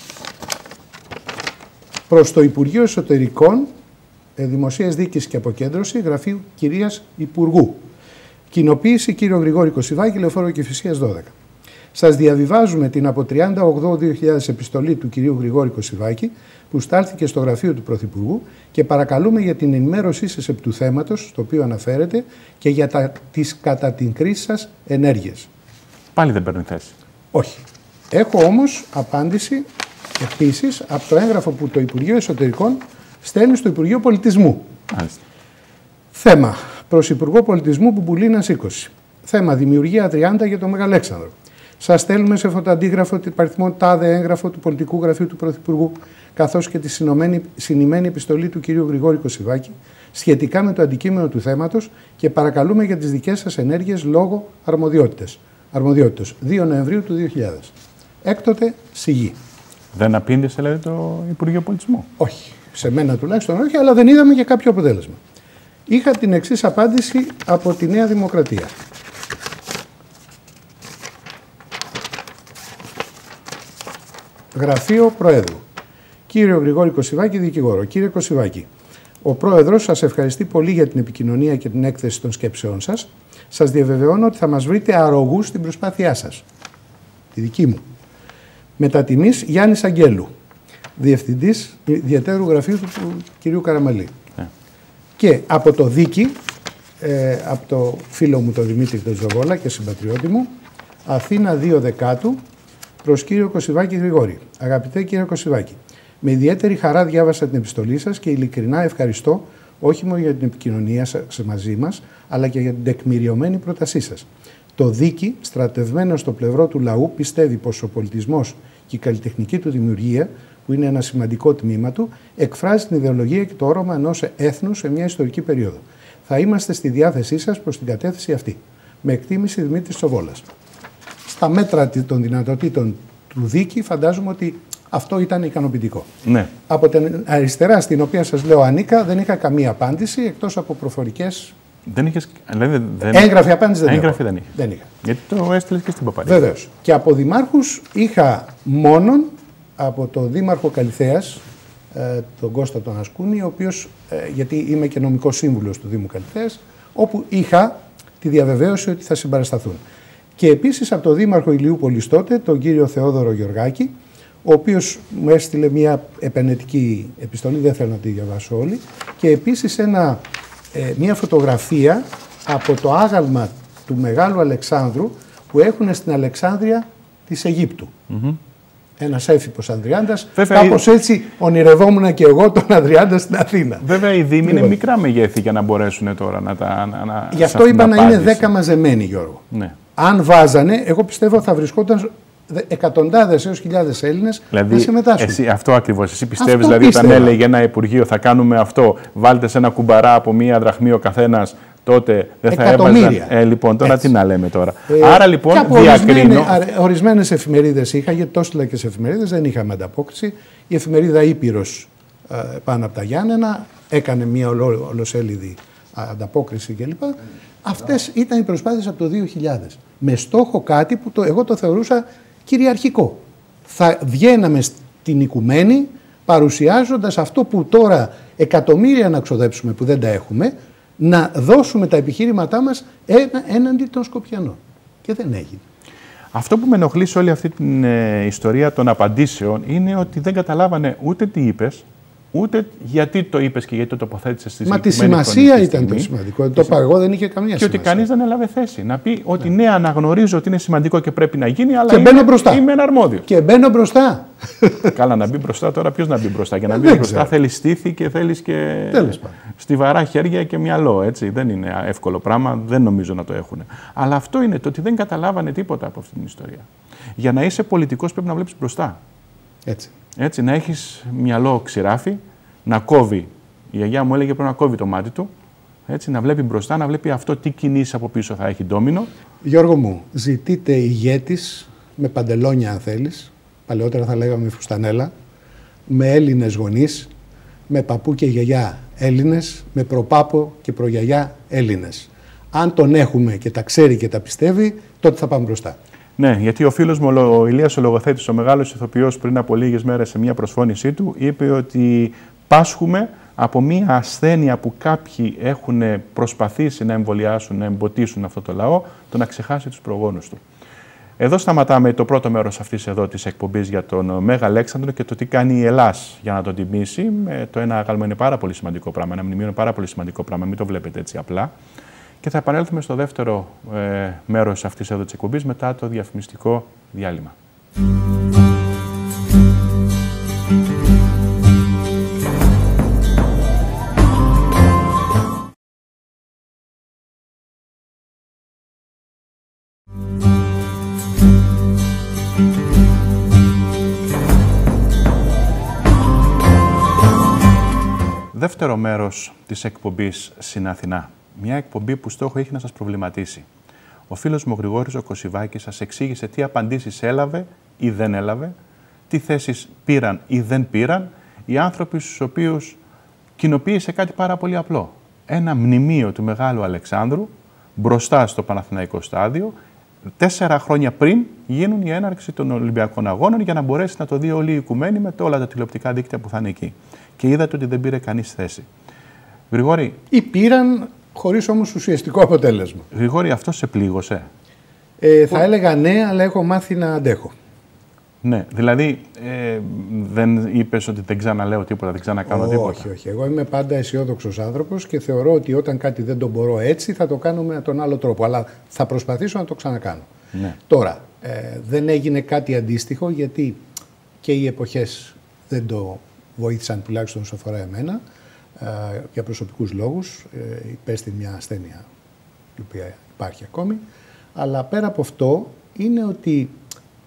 [SPEAKER 2] Προς το Υπουργείο Εσωτερικών, Δημοσίας Δίκης και Αποκέντρωση, Γραφείου Κυρίας Υπουργού. Κοινοποίηση κύριο Γρηγόρη Κωσυβάκη, Λεωφόρο Κηφισίας δώδεκα. Σας διαβιβάζουμε την από τριάντα οκτώ δύο χιλιάδες επιστολή του κυρίου Γρηγόρη Κωσυβάκη, που στάλθηκε στο γραφείο του Πρωθυπουργού και παρακαλούμε για την ενημέρωσή σας επί του θέματος, στο οποίο αναφέρεται, και για τα, τις κατά την κρίση σας ενέργειες.
[SPEAKER 1] Πάλι δεν παίρνει θέση.
[SPEAKER 2] Όχι. Έχω όμως απάντηση επίσης από το έγγραφο που το Υπουργείο Εσωτερικών στέλνει στο Υπουργείο Πολιτισμού.
[SPEAKER 1] Μάλιστα.
[SPEAKER 2] Θέμα προς Υπουργό Πολιτισμού Μπουμπουλίνας είκοσι. Θέμα δημιουργία τριάντα για τον Μεγαλέξανδρο. Σας στέλνουμε σε φωτοαντίγραφο την παριθμό τάδε έγγραφο του Πολιτικού Γραφείου του Πρωθυπουργού, καθώς και τη συνημμένη επιστολή του κυρίου Γρηγόρη Κωσυβάκη σχετικά με το αντικείμενο του θέματος και παρακαλούμε για τις δικές σας ενέργειες λόγω αρμοδιότητες. Αρμοδιότητες δύο Νοεμβρίου του δύο χιλιάδες. Έκτοτε σιγή.
[SPEAKER 1] Δεν απήντησε, δηλαδή, το Υπουργείο Πολιτισμού.
[SPEAKER 2] Όχι. Σε μένα τουλάχιστον όχι, αλλά δεν είδαμε και κάποιο αποτέλεσμα. Είχα την εξής απάντηση από τη Νέα Δημοκρατία. Γραφείο Προέδρου. Κύριο Γρηγόρη Κωσυβάκη, δικηγόρο. Κύριε Κωσυβάκη, ο Πρόεδρος σας ευχαριστεί πολύ για την επικοινωνία και την έκθεση των σκέψεών σας. Σας διαβεβαιώνω ότι θα μας βρείτε αρρωγούς στην προσπάθειά σας. Τη δική μου. Μετά τιμής Γιάννης Αγγέλου, Διευθυντής Ιδιαιτέρου Γραφείου του κυρίου Καραμαλή. Yeah. Και από το Δίκη, ε, από το φίλο μου τον Δημήτρη Τεζοβόλα και συμπατριώτη μου, Αθήνα δύο Δεκάτου, προς κύριο Κωσυβάκη Γρηγόρη. Αγαπητέ κύριε Κωσυβάκη, με ιδιαίτερη χαρά διάβασα την επιστολή σας και ειλικρινά ευχαριστώ όχι μόνο για την επικοινωνία σας μαζί μας, αλλά και για την τεκμηριωμένη πρότασή σας. Το Δίκη, στρατευμένο στο πλευρό του λαού, πιστεύει πως ο πολιτισμός και η καλλιτεχνική του δημιουργία, που είναι ένα σημαντικό τμήμα του, εκφράζει την ιδεολογία και το όρομα ενός έθνου σε μια ιστορική περίοδο. Θα είμαστε στη διάθεσή σας προς την κατεύθυνση αυτή. Με εκτίμηση Δημήτρης Τσοβόλας. Στα μέτρα των δυνατοτήτων του δίκη, φαντάζομαι ότι αυτό ήταν ικανοποιητικό.
[SPEAKER 1] Ναι. Από
[SPEAKER 2] την αριστερά, στην οποία σας λέω ανήκα, δεν είχα καμία απάντηση εκτός από προφορικές.
[SPEAKER 1] Δεν είχες, δηλαδή δεν...
[SPEAKER 2] Έγγραφη απάντηση δεν,
[SPEAKER 1] Έγγραφη δεν, είχε.
[SPEAKER 2] δεν είχα.
[SPEAKER 1] Γιατί το έστειλες και στην Παπαρίγα.
[SPEAKER 2] Βεβαίως. Και από δημάρχους είχα μόνον από τον δήμαρχο Καλιθέας, τον Κώστα τον Ασκούνη, ο οποίος, γιατί είμαι και νομικός σύμβουλος του Δήμου Καλιθέας, όπου είχα τη διαβεβαίωση ότι θα συμπαρασταθούν. Και επίσης από τον δήμαρχο Ηλιούπολης τότε, τον κύριο Θεόδωρο Γεωργάκη, ο οποίος μου έστειλε μια επενετική επιστολή, δεν θέλω να τη διαβάσω όλη, και επίσης ένα, ε, μια φωτογραφία από το άγαλμα του Μεγάλου Αλεξάνδρου που έχουν στην Αλεξάνδρεια της Αιγύπτου. Mm-hmm. Ένας έφυπος Ανδριάντας. Κάπως η... έτσι ονειρευόμουν και εγώ τον Ανδριάντα στην Αθήνα.
[SPEAKER 1] Βέβαια οι δήμοι είναι μικρά μεγέθη για να μπορέσουν τώρα να τα... Να, να,
[SPEAKER 2] Γι' αυτό είπα να είναι δέκα μαζεμένοι, Γιώργο. Ναι. Αν βάζανε, εγώ πιστεύω θα βρισκόταν εκατοντάδες έως χιλιάδες Έλληνες δηλαδή, να συμμετάσχουν.
[SPEAKER 1] Εσύ, αυτό ακριβώς. Εσύ πιστεύεις, δηλαδή, πίστευα. Όταν έλεγε ένα Υπουργείο θα κάνουμε αυτό, βάλτε σε ένα κουμπαρά από μία δραχμή ο καθένας, τότε δεν θα έβαζαν. Ε, λοιπόν, τώρα έτσι. Τι να λέμε τώρα. Ε, Άρα λοιπόν διακρίνω.
[SPEAKER 2] Ορισμένες εφημερίδες είχα, γιατί το έστειλα και σε εφημερίδες, δεν είχαμε ανταπόκριση. Η εφημερίδα Ήπειρος ε, πάνω από τα Γιάννενα έκανε μία ολο, ολοσέλιδη ανταπόκριση κλπ. Αυτές ήταν οι προσπάθειες από το δύο χιλιάδες. Με στόχο κάτι που το, εγώ το θεωρούσα κυριαρχικό. Θα βγαίναμε στην οικουμένη παρουσιάζοντας αυτό που τώρα εκατομμύρια να ξοδέψουμε που δεν τα έχουμε, να δώσουμε τα επιχείρηματά μας έναντι των Σκοπιανών. Και δεν έγινε.
[SPEAKER 1] Αυτό που με ενοχλεί σε όλη αυτή την ε, ιστορία των απαντήσεων είναι ότι δεν καταλάβανε ούτε τι είπες, ούτε γιατί το είπες και γιατί το τοποθέτησες στη
[SPEAKER 2] συγκεκριμένη Μα τη σημασία ήταν το σημαντικό. Το παγό δεν είχε καμία
[SPEAKER 1] και
[SPEAKER 2] σημασία.
[SPEAKER 1] Και ότι κανείς δεν έλαβε θέση. Να πει ότι ναι. ναι, αναγνωρίζω ότι είναι σημαντικό και πρέπει να γίνει, αλλά
[SPEAKER 2] και
[SPEAKER 1] είμαι,
[SPEAKER 2] μπαίνω μπροστά.
[SPEAKER 1] είμαι εναρμόδιος.
[SPEAKER 2] Και μπαίνω μπροστά.
[SPEAKER 1] Καλά, να μπει μπροστά τώρα, ποιος να μπει μπροστά. Για να μπει μπροστά θέλει στήθη και θέλει και στιβαρά χέρια και μυαλό. Έτσι. Δεν είναι εύκολο πράγμα, δεν νομίζω να το έχουν. Αλλά αυτό είναι το ότι δεν καταλάβανε τίποτα από αυτή την ιστορία. Για να είσαι πολιτικός πρέπει να βλέπεις μπροστά.
[SPEAKER 2] Έτσι.
[SPEAKER 1] Έτσι, να έχεις μυαλό ξηράφι, να κόβει. Η γιαγιά μου έλεγε πρέπει να κόβει το μάτι του, έτσι, να βλέπει μπροστά, να βλέπει αυτό τι κινήσεις από πίσω θα έχει ντόμινο.
[SPEAKER 2] Γιώργο μου, ζητείτε ηγέτης με παντελόνια αν θέλεις, παλαιότερα θα λέγαμε φουστανέλα, με Έλληνες γονείς, με παππού και γιαγιά Έλληνες, με προπάπο και προγιαγιά Έλληνες. Αν τον έχουμε και τα ξέρει και τα πιστεύει, τότε θα πάμε μπροστά.
[SPEAKER 1] Ναι, γιατί ο φίλος μου, ο Ηλίας ο Λογοθέτης, ο μεγάλος ηθοποιός, πριν από λίγες μέρες σε μια προσφώνησή του, είπε ότι πάσχουμε από μια ασθένεια που κάποιοι έχουν προσπαθήσει να εμβολιάσουν, να εμποτίσουν αυτό το λαό, το να ξεχάσει τους προγόνους του. Εδώ σταματάμε το πρώτο μέρος αυτής εδώ της εκπομπής για τον Μέγα Αλέξανδρο και το τι κάνει η Ελλάς για να τον τιμήσει. Το ένα άγαλμα είναι πάρα πολύ σημαντικό πράγμα, ένα μνημείο είναι πάρα πολύ σημαντικό πράγμα, μην το βλέπετε έτσι απλά. Και θα επανέλθουμε στο δεύτερο ε, μέρος αυτής εδώ της εκπομπής μετά το διαφημιστικό διάλειμμα. Δεύτερο μέρος της εκπομπής στην Αθηνά. Μια εκπομπή που στόχο έχει να σας προβληματίσει. Ο φίλος μου ο Γρηγόρης ο Κωσιβάκης σας εξήγησε τι απαντήσεις έλαβε ή δεν έλαβε, τι θέσεις πήραν ή δεν πήραν οι άνθρωποι στους οποίους κοινοποίησε κάτι πάρα πολύ απλό. Ένα μνημείο του Μεγάλου Αλεξάνδρου μπροστά στο Παναθηναϊκό στάδιο, τέσσερα χρόνια πριν γίνουν η έναρξη των Ολυμπιακών Αγώνων για να μπορέσει να το δει όλη η οικουμένη με όλα τα τηλεοπτικά δίκτυα που θα είναι εκεί. Και είδατε ότι δεν πήρε κανείς θέση. Γρηγόρη.
[SPEAKER 2] Ή πήραν χωρίς όμως ουσιαστικό αποτέλεσμα.
[SPEAKER 1] Γρηγόρη, αυτό σε πλήγωσε?
[SPEAKER 2] Ε, θα Που... έλεγα ναι, αλλά έχω μάθει να αντέχω.
[SPEAKER 1] Ναι, δηλαδή ε, δεν είπες ότι δεν ξαναλέω τίποτα, δεν ξανακάνω
[SPEAKER 2] όχι,
[SPEAKER 1] τίποτα?
[SPEAKER 2] Όχι, όχι. Εγώ είμαι πάντα αισιόδοξος άνθρωπος και θεωρώ ότι όταν κάτι δεν το μπορώ έτσι θα το κάνω με τον άλλο τρόπο. Αλλά θα προσπαθήσω να το ξανακάνω.
[SPEAKER 1] Ναι.
[SPEAKER 2] Τώρα, ε, δεν έγινε κάτι αντίστοιχο γιατί και οι εποχές δεν το βοήθησαν, τουλάχιστον όσο αφορά εμένα, ε, για προσωπικούς λόγους. Ε, υπέστη μια ασθένεια η οποία υπάρχει ακόμη. Αλλά πέρα από αυτό είναι ότι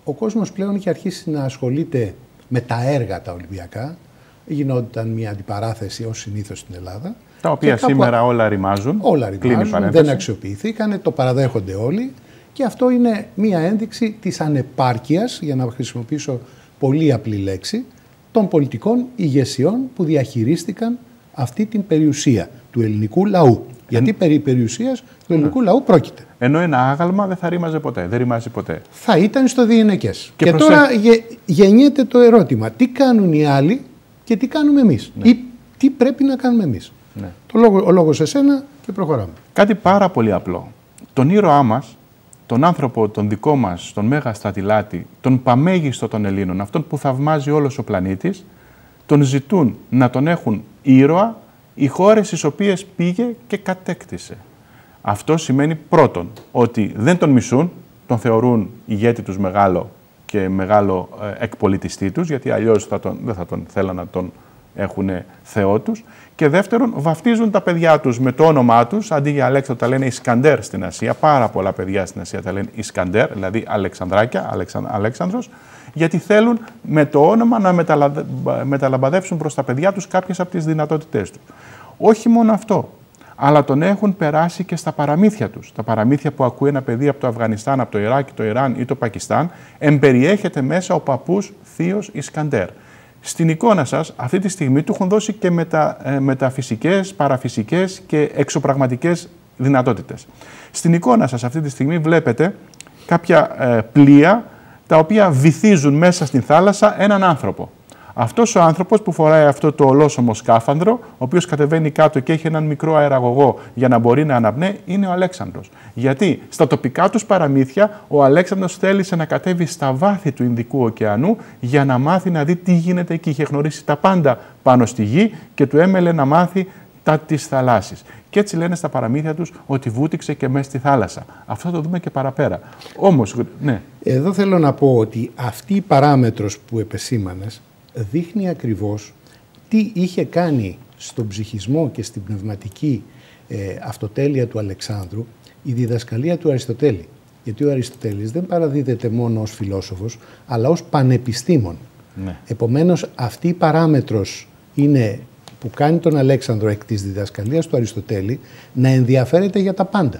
[SPEAKER 2] ο κόσμος πλέον είχε αρχίσει να ασχολείται με τα έργα τα Ολυμπιακά. Γινόταν μια αντιπαράθεση ως συνήθως στην Ελλάδα.
[SPEAKER 1] Τα οποία κάπου... σήμερα όλα ρημάζουν.
[SPEAKER 2] Όλα ρημάζουν, δεν αξιοποιηθήκαν, το παραδέχονται όλοι. Και αυτό είναι μια ένδειξη της ανεπάρκειας, για να χρησιμοποιήσω πολύ απλή λέξη, των πολιτικών ηγεσιών που διαχειρίστηκαν αυτή την περιουσία του ελληνικού λαού. Εν... Γιατί περί περιουσίας του ελληνικού ναι. λαού πρόκειται.
[SPEAKER 1] Ενώ ένα άγαλμα δεν θα ρήμαζε ποτέ, δεν ρημάζει ποτέ.
[SPEAKER 2] Θα ήταν στο διενεκές. Και, και
[SPEAKER 1] προσέ...
[SPEAKER 2] τώρα γε... γεννιέται το ερώτημα, τι κάνουν οι άλλοι και τι κάνουμε εμείς. Ναι. Ή τι πρέπει να κάνουμε εμείς. Ναι. Το λόγο, ο λόγος σε σένα και προχωράμε.
[SPEAKER 1] Κάτι πάρα πολύ απλό. Τον ήρωά μας, τον άνθρωπο, τον δικό μας, τον Μέγα Στρατιλάτη, τον παμέγιστο των Ελλήνων, αυτόν που θαυμάζει όλος ο πλανήτης, τον ζητούν να τον έχουν ήρωα οι χώρες στις οποίες πήγε και κατέκτησε. Αυτό σημαίνει πρώτον ότι δεν τον μισούν, τον θεωρούν ηγέτη τους μεγάλο και μεγάλο ε, εκπολιτιστή τους, γιατί αλλιώς θα τον, δεν θα τον θέλαν να τον έχουν θεό τους. Και δεύτερον, βαφτίζουν τα παιδιά τους με το όνομά τους, αντί για Αλέξανδρο τα λένε Ισκαντέρ στην Ασία. Πάρα πολλά παιδιά στην Ασία τα λένε Ισκαντέρ, δηλαδή Αλεξανδράκια, Αλεξαν, Αλέξανδρος, γιατί θέλουν με το όνομα να μεταλα, μεταλαμπαδεύσουν προς τα παιδιά τους κάποιες από τις δυνατότητές τους. Όχι μόνο αυτό, αλλά τον έχουν περάσει και στα παραμύθια τους. Τα παραμύθια που ακούει ένα παιδί από το Αφγανιστάν, από το Ιράκ, το Ιράν ή το Πακιστάν, εμπεριέχεται μέσα ο παππούς θείος Ισκαντέρ. Στην εικόνα σας, αυτή τη στιγμή του έχουν δώσει και μετα, ε, μεταφυσικές, παραφυσικές και εξωπραγματικές δυνατότητες. Στην εικόνα σας αυτή τη στιγμή βλέπετε κάποια ε, πλοία τα οποία βυθίζουν μέσα στην θάλασσα έναν άνθρωπο. Αυτός ο άνθρωπος που φοράει αυτό το ολόσωμο σκάφανδρο, ο οποίος κατεβαίνει κάτω και έχει έναν μικρό αεραγωγό για να μπορεί να αναπνέει, είναι ο Αλέξανδρος. Γιατί στα τοπικά τους παραμύθια ο Αλέξανδρος θέλησε να κατέβει στα βάθη του Ινδικού ωκεανού για να μάθει να δει τι γίνεται εκεί. Είχε γνωρίσει τα πάντα πάνω στη γη και του έμελε να μάθει τα της θαλάσσης. Και έτσι λένε στα παραμύθια τους ότι βούτυξε και μέσα στη θάλασσα. Αυτό θα το δούμε και παραπέρα. Όμως, ναι.
[SPEAKER 2] Εδώ θέλω να πω ότι αυτή η παράμετρος που επεσήμανες δείχνει ακριβώς τι είχε κάνει στον ψυχισμό και στην πνευματική ε, αυτοτέλεια του Αλεξάνδρου η διδασκαλία του Αριστοτέλη. Γιατί ο Αριστοτέλης δεν παραδίδεται μόνο ως φιλόσοφος, αλλά ως πανεπιστήμον. Ναι. Επομένως, αυτή η παράμετρος είναι που κάνει τον Αλέξανδρο εκ της διδασκαλίας του Αριστοτέλη να ενδιαφέρεται για τα πάντα.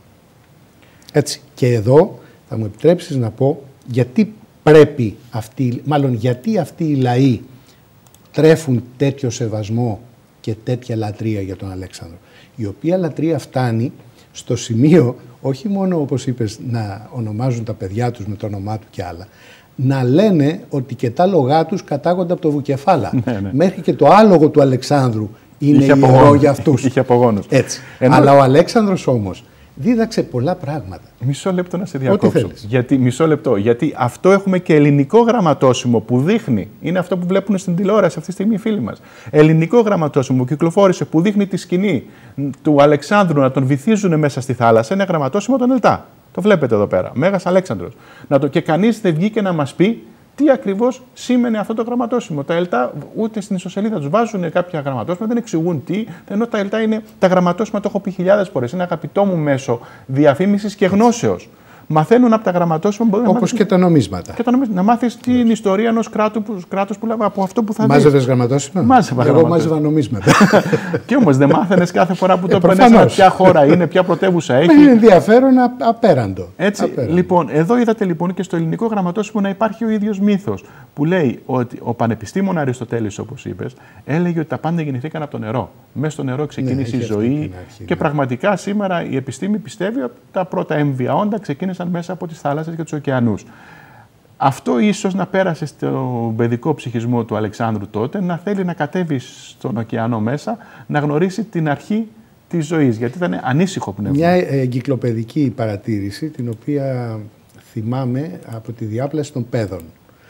[SPEAKER 2] Έτσι. Και εδώ θα μου επιτρέψεις να πω γιατί πρέπει αυτοί, μάλλον γιατί αυτοί οι λαοί τρέφουν τέτοιο σεβασμό και τέτοια λατρεία για τον Αλέξανδρο, η οποία λατρεία φτάνει στο σημείο όχι μόνο, όπως είπες, να ονομάζουν τα παιδιά τους με το όνομά του και άλλα, να λένε ότι και τα λογά τους κατάγονται από το Βουκεφάλα. Ναι, ναι. Μέχρι και το άλογο του Αλεξάνδρου είναι ιερό για αυτούς.
[SPEAKER 1] Είχε απογόνους.
[SPEAKER 2] Έτσι. Ενώ... Αλλά ο Αλέξανδρος όμως δίδαξε πολλά πράγματα.
[SPEAKER 1] Μισό λεπτό να σε διακόψω. Γιατί, μισό λεπτό. Γιατί αυτό έχουμε και ελληνικό γραμματόσημο που δείχνει. Είναι αυτό που βλέπουν στην τηλεόραση αυτή τη στιγμή οι φίλοι μας. Ελληνικό γραμματόσημο που κυκλοφόρησε, που δείχνει τη σκηνή του Αλεξάνδρου να τον βυθίζουν μέσα στη θάλασσα. Είναι γραμματόσημο των Ελτά. Το βλέπετε εδώ πέρα. Μέγας Αλέξανδρος. Να το... Και κανείς δεν βγήκε να μας πει τι ακριβώς σήμαινε αυτό το γραμματόσημο. Τα Ελτά ούτε στην ιστοσελίδα τους βάζουν κάποια γραμματόσημα, δεν εξηγούν τι. Ενώ τα Ελτά είναι. Τα γραμματόσημα, το έχω πει χιλιάδες φορές. Είναι αγαπητό μου μέσο διαφήμισης και γνώσεως. Μαθαίνουν από τα γραμματόσημα.
[SPEAKER 2] Όπως μάθεις... και τα νομίσματα.
[SPEAKER 1] Και τα νομίσματα. Να μάθεις την ιστορία ενός κράτους που λέγαμε από αυτό που θα δεις.
[SPEAKER 2] Μάζευες γραμματόσημα.
[SPEAKER 1] Μάζευα
[SPEAKER 2] Εγώ
[SPEAKER 1] γραμματόσημα.
[SPEAKER 2] μάζευα νομίσματα.
[SPEAKER 1] Και όμως δεν μάθαινες κάθε φορά που το έπαιρνες ποια χώρα είναι, ποια πρωτεύουσα έχει.
[SPEAKER 2] Είναι ενδιαφέρον απέραντο.
[SPEAKER 1] Έτσι, απέραντο. Λοιπόν, εδώ είδατε λοιπόν και στο ελληνικό γραμματόσημο να υπάρχει ο ίδιος μύθος που λέει ότι ο πανεπιστήμον Αριστοτέλης, όπως είπες, έλεγε ότι τα πάντα γεννηθήκαν από το νερό. Μέσα στο νερό ξεκίνησε ναι, η ζωή αρχή, και ναι. Πραγματικά σήμερα η επιστήμη πιστεύει ότι τα πρώτα έμβια όντα ξεκίνησαν μέσα από τις θάλασσες και τους ωκεανούς. Αυτό ίσως να πέρασε στο παιδικό ψυχισμό του Αλεξάνδρου τότε, να θέλει να κατέβει στον ωκεανό μέσα, να γνωρίσει την αρχή της ζωής, γιατί ήταν ανήσυχο πνεύμα.
[SPEAKER 2] Μια εγκυκλοπαιδική παρατήρηση, την οποία θυμάμαι από τη διάπλαση των Παιδών.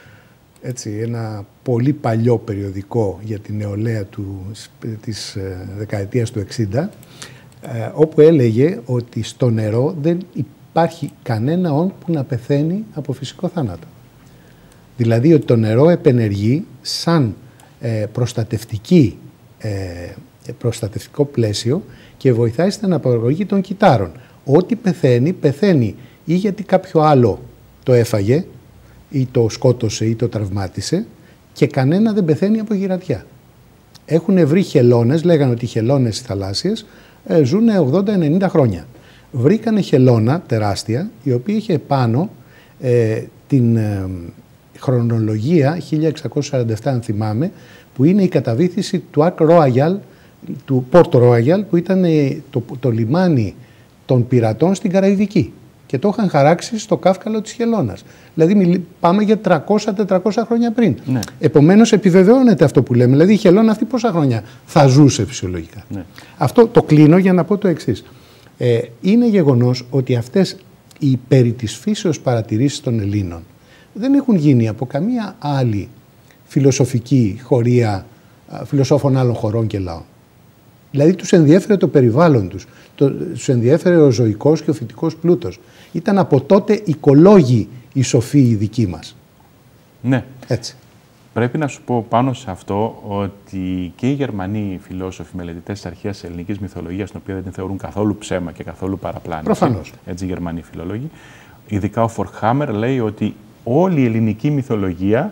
[SPEAKER 2] Έτσι, ένα πολύ παλιό περιοδικό για την νεολαία του, της δεκαετίας του εξήντα, όπου έλεγε ότι στο νερό δεν υπάρχει κανένα όν που να πεθαίνει από φυσικό θάνατο. Δηλαδή ότι το νερό επενεργεί σαν ε, προστατευτική, ε, προστατευτικό πλαίσιο και βοηθάει στην απαγωγή των κυτάρων. Ό,τι πεθαίνει, πεθαίνει ή γιατί κάποιο άλλο το έφαγε ή το σκότωσε ή το τραυμάτισε και κανένα δεν πεθαίνει από γυρατιά. Έχουν βρει χελώνες, λέγανε ότι οι χελώνες θαλάσσιες ε, ζουν ογδόντα με ενενήντα χρόνια. Βρήκανε χελώνα τεράστια, η οποία είχε πάνω ε, την ε, χρονολογία χίλια εξακόσια σαράντα επτά, αν θυμάμαι, που είναι η καταβήθηση του Αρκ Ρόαγιαλ, του Πόρτο Ρόαγιαλ, που ήταν ε, το, το λιμάνι των πειρατών στην Καραϊβική. Και το είχαν χαράξει στο κάφκαλο της χελώνας. Δηλαδή πάμε για τριακόσια με τετρακόσια χρόνια πριν. Ναι. Επομένως επιβεβαιώνεται αυτό που λέμε. Δηλαδή η χελώνα αυτή πόσα χρόνια θα ζούσε φυσιολογικά. Ναι. Αυτό το κλείνω για να πω το εξής. Ε, είναι γεγονός ότι αυτές οι περί της φύσεως παρατηρήσεις των Ελλήνων δεν έχουν γίνει από καμία άλλη φιλοσοφική χωρία φιλοσόφων άλλων χωρών και λαών. Δηλαδή τους ενδιέφερε το περιβάλλον τους, το, τους ενδιέφερε ο ζωικός και ο φυτικός πλούτος. Ήταν από τότε οικολόγοι οι σοφοί οι δικοί μας.
[SPEAKER 1] Ναι.
[SPEAKER 2] Έτσι.
[SPEAKER 1] Πρέπει να σου πω πάνω σε αυτό ότι και οι Γερμανοί φιλόσοφοι μελετητές της αρχαίας ελληνικής μυθολογίας, την οποία δεν την θεωρούν καθόλου ψέμα και καθόλου παραπλάνηση.
[SPEAKER 2] Προφανώς.
[SPEAKER 1] Έτσι, οι Γερμανοί φιλολόγοι. Ειδικά ο Φορχάμερ λέει ότι όλη η ελληνική μυθολογία,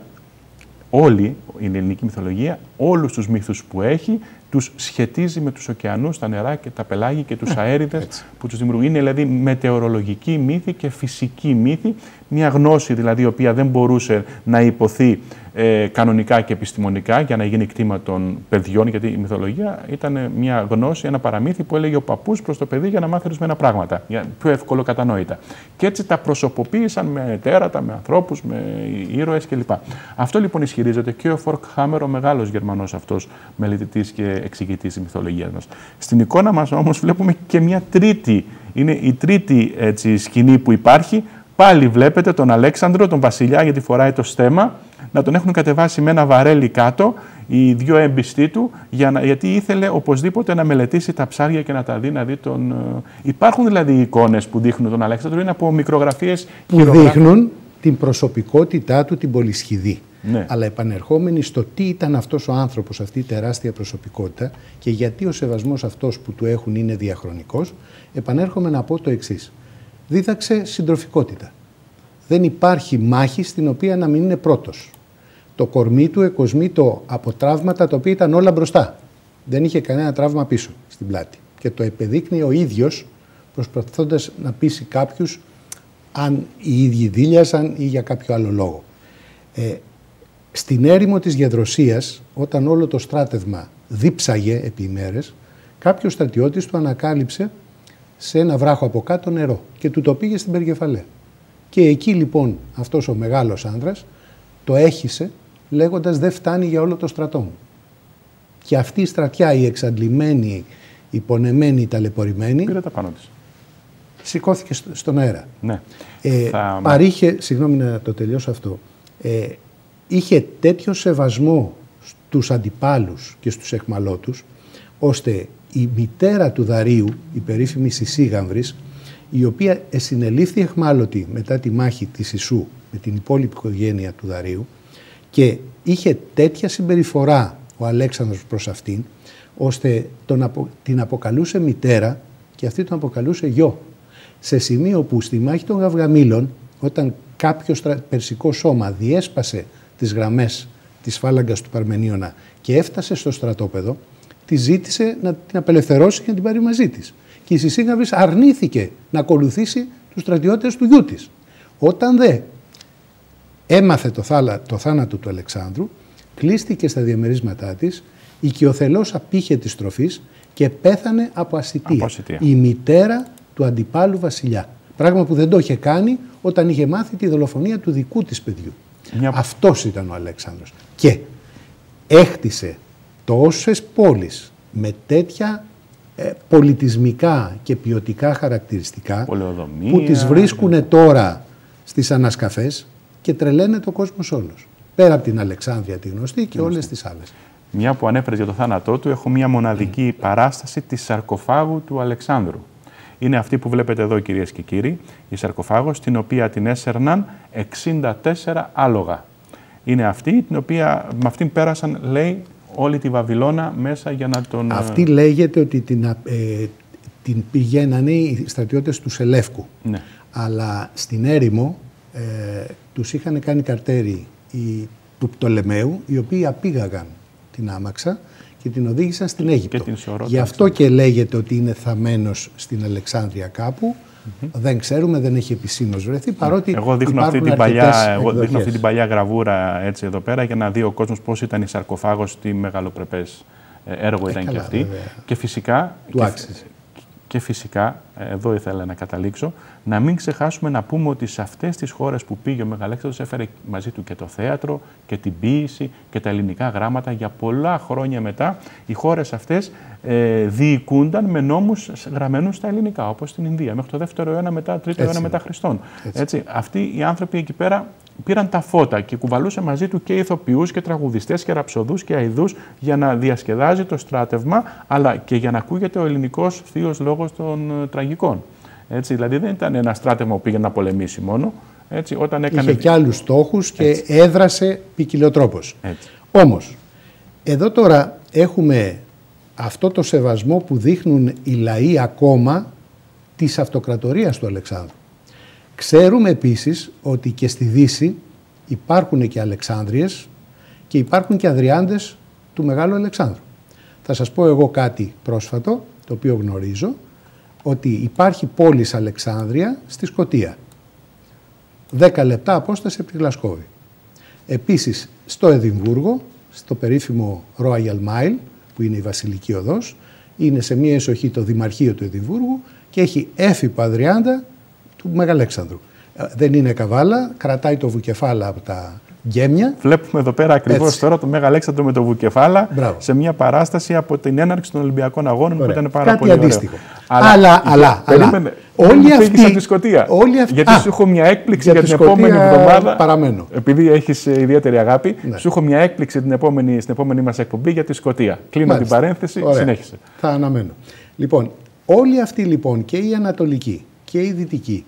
[SPEAKER 1] όλη η ελληνική μυθολογία, όλους τους μύθους που έχει, τους σχετίζει με τους ωκεανούς, τα νερά και τα πελάγη και τους αέριδες έτσι. Που τους δημιουργούν. Είναι δηλαδή μετεωρολογική μύθη και φυσική μύθη, μια γνώση δηλαδή η οποία δεν μπορούσε να υποθεί ε, κανονικά και επιστημονικά για να γίνει κτήμα των παιδιών, γιατί η μυθολογία ήταν μια γνώση, ένα παραμύθι που έλεγε ο παππούς προς το παιδί για να μάθει ορισμένα πράγματα, για πιο εύκολο κατανόητα. Και έτσι τα προσωποποίησαν με τέρατα, με ανθρώπους, με ήρωες κλπ. Αυτό λοιπόν ισχυρίζεται και ο Φορκχάμερ, ο μεγάλος Γερμανός αυτός μελετητής και εξηγητής της μυθολογίας μας. Στην εικόνα μας όμως βλέπουμε και μια τρίτη, είναι η τρίτη έτσι, σκηνή που υπάρχει. Πάλι βλέπετε τον Αλέξανδρο, τον βασιλιά, γιατί φοράει το στέμμα, να τον έχουν κατεβάσει με ένα βαρέλι κάτω οι δύο έμπιστοί του, για να, γιατί ήθελε οπωσδήποτε να μελετήσει τα ψάρια και να τα δει, να δει τον... Υπάρχουν δηλαδή εικόνες που δείχνουν τον Αλέξανδρο, είναι από μικρογραφίες...
[SPEAKER 2] Που δείχνουν την προσωπικότητά του, την πολυσχηδή. Ναι. Αλλά επανερχόμενοι στο τι ήταν αυτός ο άνθρωπος, αυτή η τεράστια προσωπικότητα και γιατί ο σεβασμός αυτός που του έχουν είναι διαχρονικός, επανέρχομαι να πω το εξής. Δίδαξε συντροφικότητα. Δεν υπάρχει μάχη στην οποία να μην είναι πρώτος. Το κορμί του εκοσμήτω από τραύματα τα οποία ήταν όλα μπροστά. Δεν είχε κανένα τραύμα πίσω στην πλάτη. Και το επεδείκνυε ο ίδιος προσπαθώντας να πείσει κάποιους αν οι ίδιοι δίλιασαν ή για κάποιο άλλο λόγο. Ε, στην έρημο της Γεδροσίας, όταν όλο το στράτευμα δίψαγε επί ημέρες, κάποιος στρατιώτης του ανακάλυψε σε ένα βράχο από κάτω νερό και του το πήγε στην Περκεφαλαία. Και εκεί λοιπόν αυτός ο μεγάλος άνδρας το έχισε λέγοντας «Δεν φτάνει για όλο το στρατό μου». Και αυτή η στρατιά, η εξαντλημένη, η πονεμένη, η ταλαιπωρημένη,
[SPEAKER 1] πήρε τα πάνω της.
[SPEAKER 2] Σηκώθηκε στον αέρα.
[SPEAKER 1] Ναι.
[SPEAKER 2] Ε, Θα... Παρήχε, συγγνώμη να το τελειώσω αυτό, ε, είχε τέτοιο σεβασμό στους αντιπάλους και στους εχμαλώτους, ώστε η μητέρα του Δαρίου, η περίφημη Σισίγαμβρης, η οποία συνελήφθη εχμάλωτη μετά τη μάχη της Ισού με την υπόλοιπη οικογένεια του Δαρίου και είχε τέτοια συμπεριφορά ο Αλέξανδρος προς αυτήν, ώστε τον απο, την αποκαλούσε μητέρα και αυτή τον αποκαλούσε γιο. Σε σημείο που στη μάχη των Γαυγαμήλων, όταν κάποιο περσικό σώμα διέσπασε τις γραμμές της φάλαγγας του Παρμενίωνα και έφτασε στο στρατόπεδο, τη ζήτησε να την απελευθερώσει και να την πάρει μαζί της. Και η Σισίγαμβρης αρνήθηκε να ακολουθήσει τους στρατιώτες του γιού της. Όταν δε έμαθε το, θάλα, το θάνατο του Αλεξάνδρου, κλείστηκε στα διαμερίσματά της, οικειοθελώς απήχε της τροφής και πέθανε από ασιτεία. από ασιτεία. Η μητέρα του αντιπάλου βασιλιά. Πράγμα που δεν το είχε κάνει όταν είχε μάθει τη δολοφονία του δικού της παιδιού. Μια... Αυτός ήταν ο Αλέξανδρος. Και έχτισε τόσες πόλεις με τέτοια ε, πολιτισμικά και ποιοτικά χαρακτηριστικά
[SPEAKER 1] Πολεοδομία,
[SPEAKER 2] που τις βρίσκουν τώρα στις ανασκαφές και τρελαίνεται ο κόσμος όλος. Πέρα από την Αλεξάνδρεια τη γνωστή και όλες τις άλλες.
[SPEAKER 1] Μια που ανέφερες για το θάνατό του, έχω μια μοναδική mm. παράσταση της σαρκοφάγου του Αλεξάνδρου. Είναι αυτή που βλέπετε εδώ, κυρίες και κύριοι, η σαρκοφάγος, την οποία την έσερναν εξήντα τέσσερα άλογα. Είναι αυτή, την οποία, με αυτήν πέρασαν, λέει, όλη τη Βαβυλώνα μέσα για να τον...
[SPEAKER 2] Αυτή λέγεται ότι την, ε, την πηγαίνανε οι στρατιώτες του Σελεύκου.
[SPEAKER 1] Ναι.
[SPEAKER 2] Αλλά στην έρημο ε, τους είχαν κάνει καρτέρι οι, του Πτολεμαίου, οι οποίοι απήγαγαν την άμαξα και την οδήγησαν στην Αίγυπτο. Γι' αυτό και λέγεται ότι είναι θαμμένος στην Αλεξάνδρεια κάπου. Mm-hmm. Δεν ξέρουμε, δεν έχει επισήμως βρεθεί, παρότι
[SPEAKER 1] εγώ δείχνω αυτή την παλιά, εγώ δείχνω αυτή την παλιά γραβούρα έτσι εδώ πέρα για να δει ο κόσμος πώς ήταν η σαρκοφάγος, τι μεγαλοπρεπές έργο ήταν ε, και αυτή. Βέβαια. Και φυσικά,
[SPEAKER 2] του
[SPEAKER 1] και,
[SPEAKER 2] άξιζε.
[SPEAKER 1] Και φυσικά, εδώ ήθελα να καταλήξω, να μην ξεχάσουμε να πούμε ότι σε αυτές τις χώρες που πήγε ο Μεγαλέξανδρος έφερε μαζί του και το θέατρο και την ποίηση και τα ελληνικά γράμματα. Για πολλά χρόνια μετά οι χώρες αυτές ε, διοικούνταν με νόμους γραμμένους στα ελληνικά, όπως στην Ινδία, μέχρι το δεύτερο αιώνα μετά, τρίτο αιώνα μετά Χριστόν. Έτσι. Έτσι, αυτοί οι άνθρωποι εκεί πέρα πήραν τα φώτα και κουβαλούσε μαζί του και ηθοποιούς και τραγουδιστές και ραψοδούς και αηδούς για να διασκεδάζει το στράτευμα, αλλά και για να ακούγεται ο ελληνικός θείος λόγος των uh, τραγικών. Έτσι, δηλαδή δεν ήταν ένα στράτευμα που πήγε να πολεμήσει μόνο. Έτσι, όταν έκανε...
[SPEAKER 2] Είχε και άλλους στόχους και έτσι. Έδρασε ποικιλοτρόπως. Όμως, εδώ τώρα έχουμε αυτό το σεβασμό που δείχνουν οι λαοί ακόμα της αυτοκρατορίας του Αλεξάνδρου. Ξέρουμε επίσης ότι και στη Δύση υπάρχουν και Αλεξάνδριες και υπάρχουν και Αδριάντες του Μεγάλου Αλεξάνδρου. Θα σας πω εγώ κάτι πρόσφατο, το οποίο γνωρίζω, ότι υπάρχει πόλης Αλεξάνδρεια στη Σκωτία. Δέκα λεπτά απόσταση από τη Γλασκόβη. Επίσης στο Εδιμβούργο, στο περίφημο Royal Mile, που είναι η Βασιλική Οδός, είναι σε μία εσοχή το Δημαρχείο του Εδιμβούργου και έχει έφυπο Αδριάντα του Μεγαλέξανδρου. Δεν είναι καβάλα, κρατάει το βουκεφάλα από τα γκέμια.
[SPEAKER 1] Βλέπουμε εδώ πέρα ακριβώς τώρα το Μεγαλέξανδρο με το βουκεφάλα. Μπράβο. Σε μια παράσταση από την έναρξη των Ολυμπιακών Αγώνων. Ωραία. Που ήταν πάρα
[SPEAKER 2] κάτι
[SPEAKER 1] πολύ
[SPEAKER 2] αντίστοιχο.
[SPEAKER 1] Αλλά,
[SPEAKER 2] αλλά, αλλά, αλλά
[SPEAKER 1] όλοι αυτοί... τη Σκωτία.
[SPEAKER 2] Όλοι αυτοί...
[SPEAKER 1] Γιατί α, σου έχω μια έκπληξη για, για την επόμενη εβδομάδα. Παραμένω. Επειδή έχεις ιδιαίτερη αγάπη, ναι. Σου έχω μια έκπληξη την επόμενη, στην επόμενη μας εκπομπή για τη Σκωτία. Κλείνω Μάλιστα. την παρένθεση, Ωραία. συνέχισε.
[SPEAKER 2] Θα αναμένω. Λοιπόν, όλοι αυτοί λοιπόν και οι Ανατολικοί και οι Δυτικοί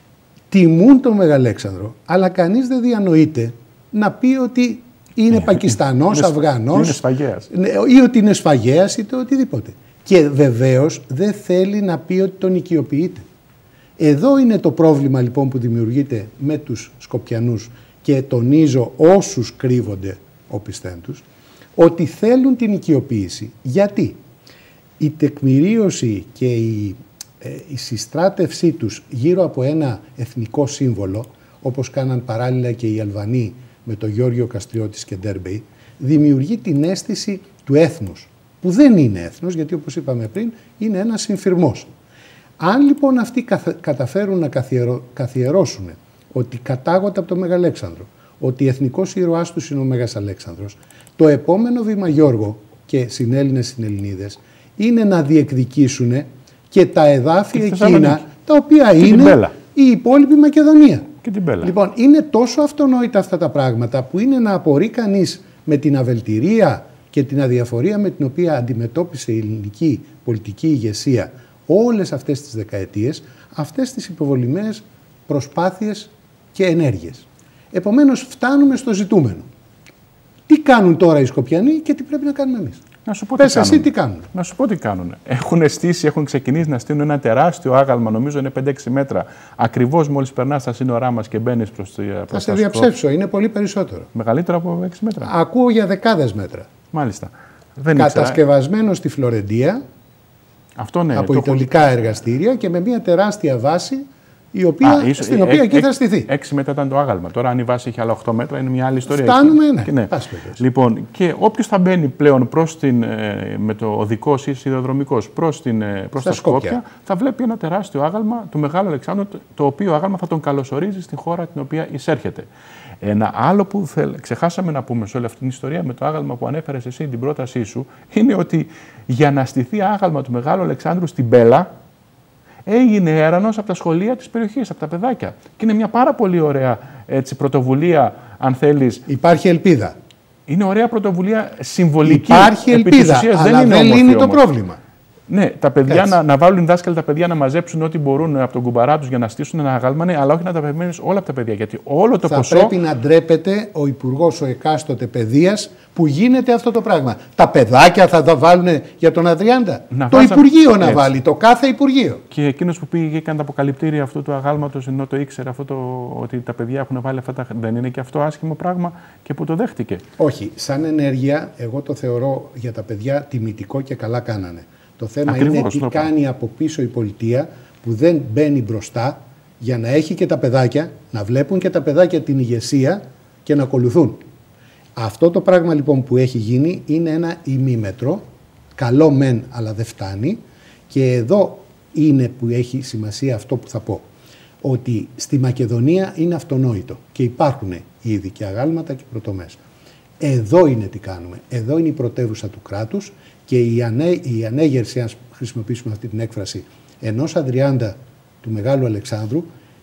[SPEAKER 2] τιμούν τον Μεγαλέξανδρο, αλλά κανείς δεν διανοείται να πει ότι είναι Πακιστανός, Αφγανός
[SPEAKER 1] είναι σφαγέας.
[SPEAKER 2] Ή ότι είναι σφαγέας ή το οτιδήποτε. Και βεβαίως δεν θέλει να πει ότι τον οικειοποιείται. Εδώ είναι το πρόβλημα λοιπόν που δημιουργείται με τους Σκοπιανούς και τονίζω όσους κρύβονται όπισθεν τους, ότι θέλουν την οικειοποίηση. Γιατί η τεκμηρίωση και η η συστράτευσή τους γύρω από ένα εθνικό σύμβολο, όπως κάναν παράλληλα και οι Αλβανοί με τον Γιώργιο Καστριώτης και Ντέρμπεϊ, δημιουργεί την αίσθηση του έθνους, που δεν είναι έθνος, γιατί όπως είπαμε πριν, είναι ένας συμφυρμός. Αν λοιπόν αυτοί καταφέρουν να καθιερω... καθιερώσουν ότι κατάγονται από τον Μεγαλέξανδρο, ότι εθνικός ήρωάς τους είναι ο Μέγας Αλέξανδρος, το επόμενο βήμα, Γιώργο, και συνέλληνες συνελληνίδες, είναι να διεκδικήσουν και τα εδάφια εκείνα, τα οποία και είναι η υπόλοιπη Μακεδονία.
[SPEAKER 1] Και την Πέλα.
[SPEAKER 2] Λοιπόν, είναι τόσο αυτονόητα αυτά τα πράγματα που είναι να απορεί κανείς με την αβελτηρία και την αδιαφορία με την οποία αντιμετώπισε η ελληνική πολιτική ηγεσία όλες αυτές τις δεκαετίες, αυτές τις υποβολημένες προσπάθειες και ενέργειες. Επομένως, φτάνουμε στο ζητούμενο. Τι κάνουν τώρα οι Σκοπιανοί και τι πρέπει να κάνουμε εμείς.
[SPEAKER 1] Να σου πω
[SPEAKER 2] Πες
[SPEAKER 1] τι
[SPEAKER 2] εσύ
[SPEAKER 1] κάνουν.
[SPEAKER 2] τι κάνουν.
[SPEAKER 1] Να σου πω τι κάνουν. Έχουν στήσει, έχουν ξεκινήσει να στείλουν ένα τεράστιο άγαλμα, νομίζω είναι πέντε έξι μέτρα. Ακριβώς μόλις περνάς τα σύνορά μας και μπαίνεις προς τη.
[SPEAKER 2] Θα σε διαψεύσω, είναι πολύ περισσότερο.
[SPEAKER 1] Μεγαλύτερο από έξι μέτρα.
[SPEAKER 2] Ακούω για δεκάδες μέτρα.
[SPEAKER 1] Μάλιστα. Δεν
[SPEAKER 2] Κατασκευασμένο ήξερα. Στη Φλωρεντία.
[SPEAKER 1] Αυτό ναι.
[SPEAKER 2] Από ιταλικά έχω... εργαστήρια και με μια τεράστια βάση. Η οποία, Α, ίσως, στην οποία ε, εκεί θα στηθεί.
[SPEAKER 1] Έξι μέτρα ήταν το άγαλμα. Τώρα, αν η βάση έχει άλλα οκτώ μέτρα, είναι μια άλλη ιστορία.
[SPEAKER 2] Φτάνουμε, ναι.
[SPEAKER 1] Και, ναι. Λοιπόν, και όποιος θα μπαίνει πλέον προς την, με το οδικός ή σιδηροδρομικός προς, την, προς τα Σκόπια, Σκόπια, θα βλέπει ένα τεράστιο άγαλμα του Μεγάλου Αλεξάνδρου, το οποίο άγαλμα θα τον καλωσορίζει στην χώρα την οποία εισέρχεται. Ένα άλλο που θέλ, ξεχάσαμε να πούμε σε όλη αυτή την ιστορία με το άγαλμα που ανέφερες εσύ την πρότασή σου, είναι ότι για να στηθεί άγαλμα του Μεγάλου Αλεξάνδρου στην Πέλα, έγινε έρανος από τα σχολεία της περιοχής, από τα παιδάκια. Και είναι μια πάρα πολύ ωραία έτσι, πρωτοβουλία, αν θέλεις.
[SPEAKER 2] Υπάρχει ελπίδα.
[SPEAKER 1] Είναι ωραία πρωτοβουλία συμβολική.
[SPEAKER 2] Υπάρχει ελπίδα, αλλά δεν είναι, δεν είναι το πρόβλημα.
[SPEAKER 1] Ναι, τα παιδιά να, να βάλουν οι δάσκαλοι τα παιδιά να μαζέψουν ό,τι μπορούν από τον κουμπαρά τους για να στήσουν ένα αγάλμα, ναι, αλλά όχι να τα περιμένεις όλα από τα παιδιά. Γιατί όλο το
[SPEAKER 2] θα
[SPEAKER 1] ποσό.
[SPEAKER 2] Πρέπει να ντρέπεται ο υπουργός, ο εκάστοτε παιδείας, που γίνεται αυτό το πράγμα. Τα παιδάκια θα τα βάλουν για τον Αδριάντα. Να το βάζα... Υπουργείο να έτσι. Βάλει, το κάθε Υπουργείο.
[SPEAKER 1] Και εκείνος που πήγε και έκανε τα αποκαλυπτήρια αυτού του αγάλματος, ενώ το ήξερε αυτό το, ότι τα παιδιά έχουν βάλει αυτά τα. Δεν είναι και αυτό άσχημο πράγμα και που το δέχτηκε.
[SPEAKER 2] Όχι. Σαν ενέργεια, εγώ το θεωρώ για τα παιδιά τιμητικό και καλά κάνανε. Το θέμα Ακριβώς, είναι τι τρόπο. Κάνει από πίσω η πολιτεία που δεν μπαίνει μπροστά για να έχει και τα παιδάκια, να βλέπουν και τα παιδάκια την ηγεσία και να ακολουθούν. Αυτό το πράγμα λοιπόν που έχει γίνει είναι ένα ημίμετρο, καλό μεν αλλά δεν φτάνει, και εδώ είναι που έχει σημασία αυτό που θα πω. Ότι στη Μακεδονία είναι αυτονόητο και υπάρχουν ήδη και αγάλματα και πρωτομές. Εδώ είναι τι κάνουμε, εδώ είναι η πρωτεύουσα του κράτους και η, ανέ, η ανέγερση, αν χρησιμοποιήσουμε αυτή την έκφραση, ενός Αδριάντα του Μεγάλου Αλεξάνδρου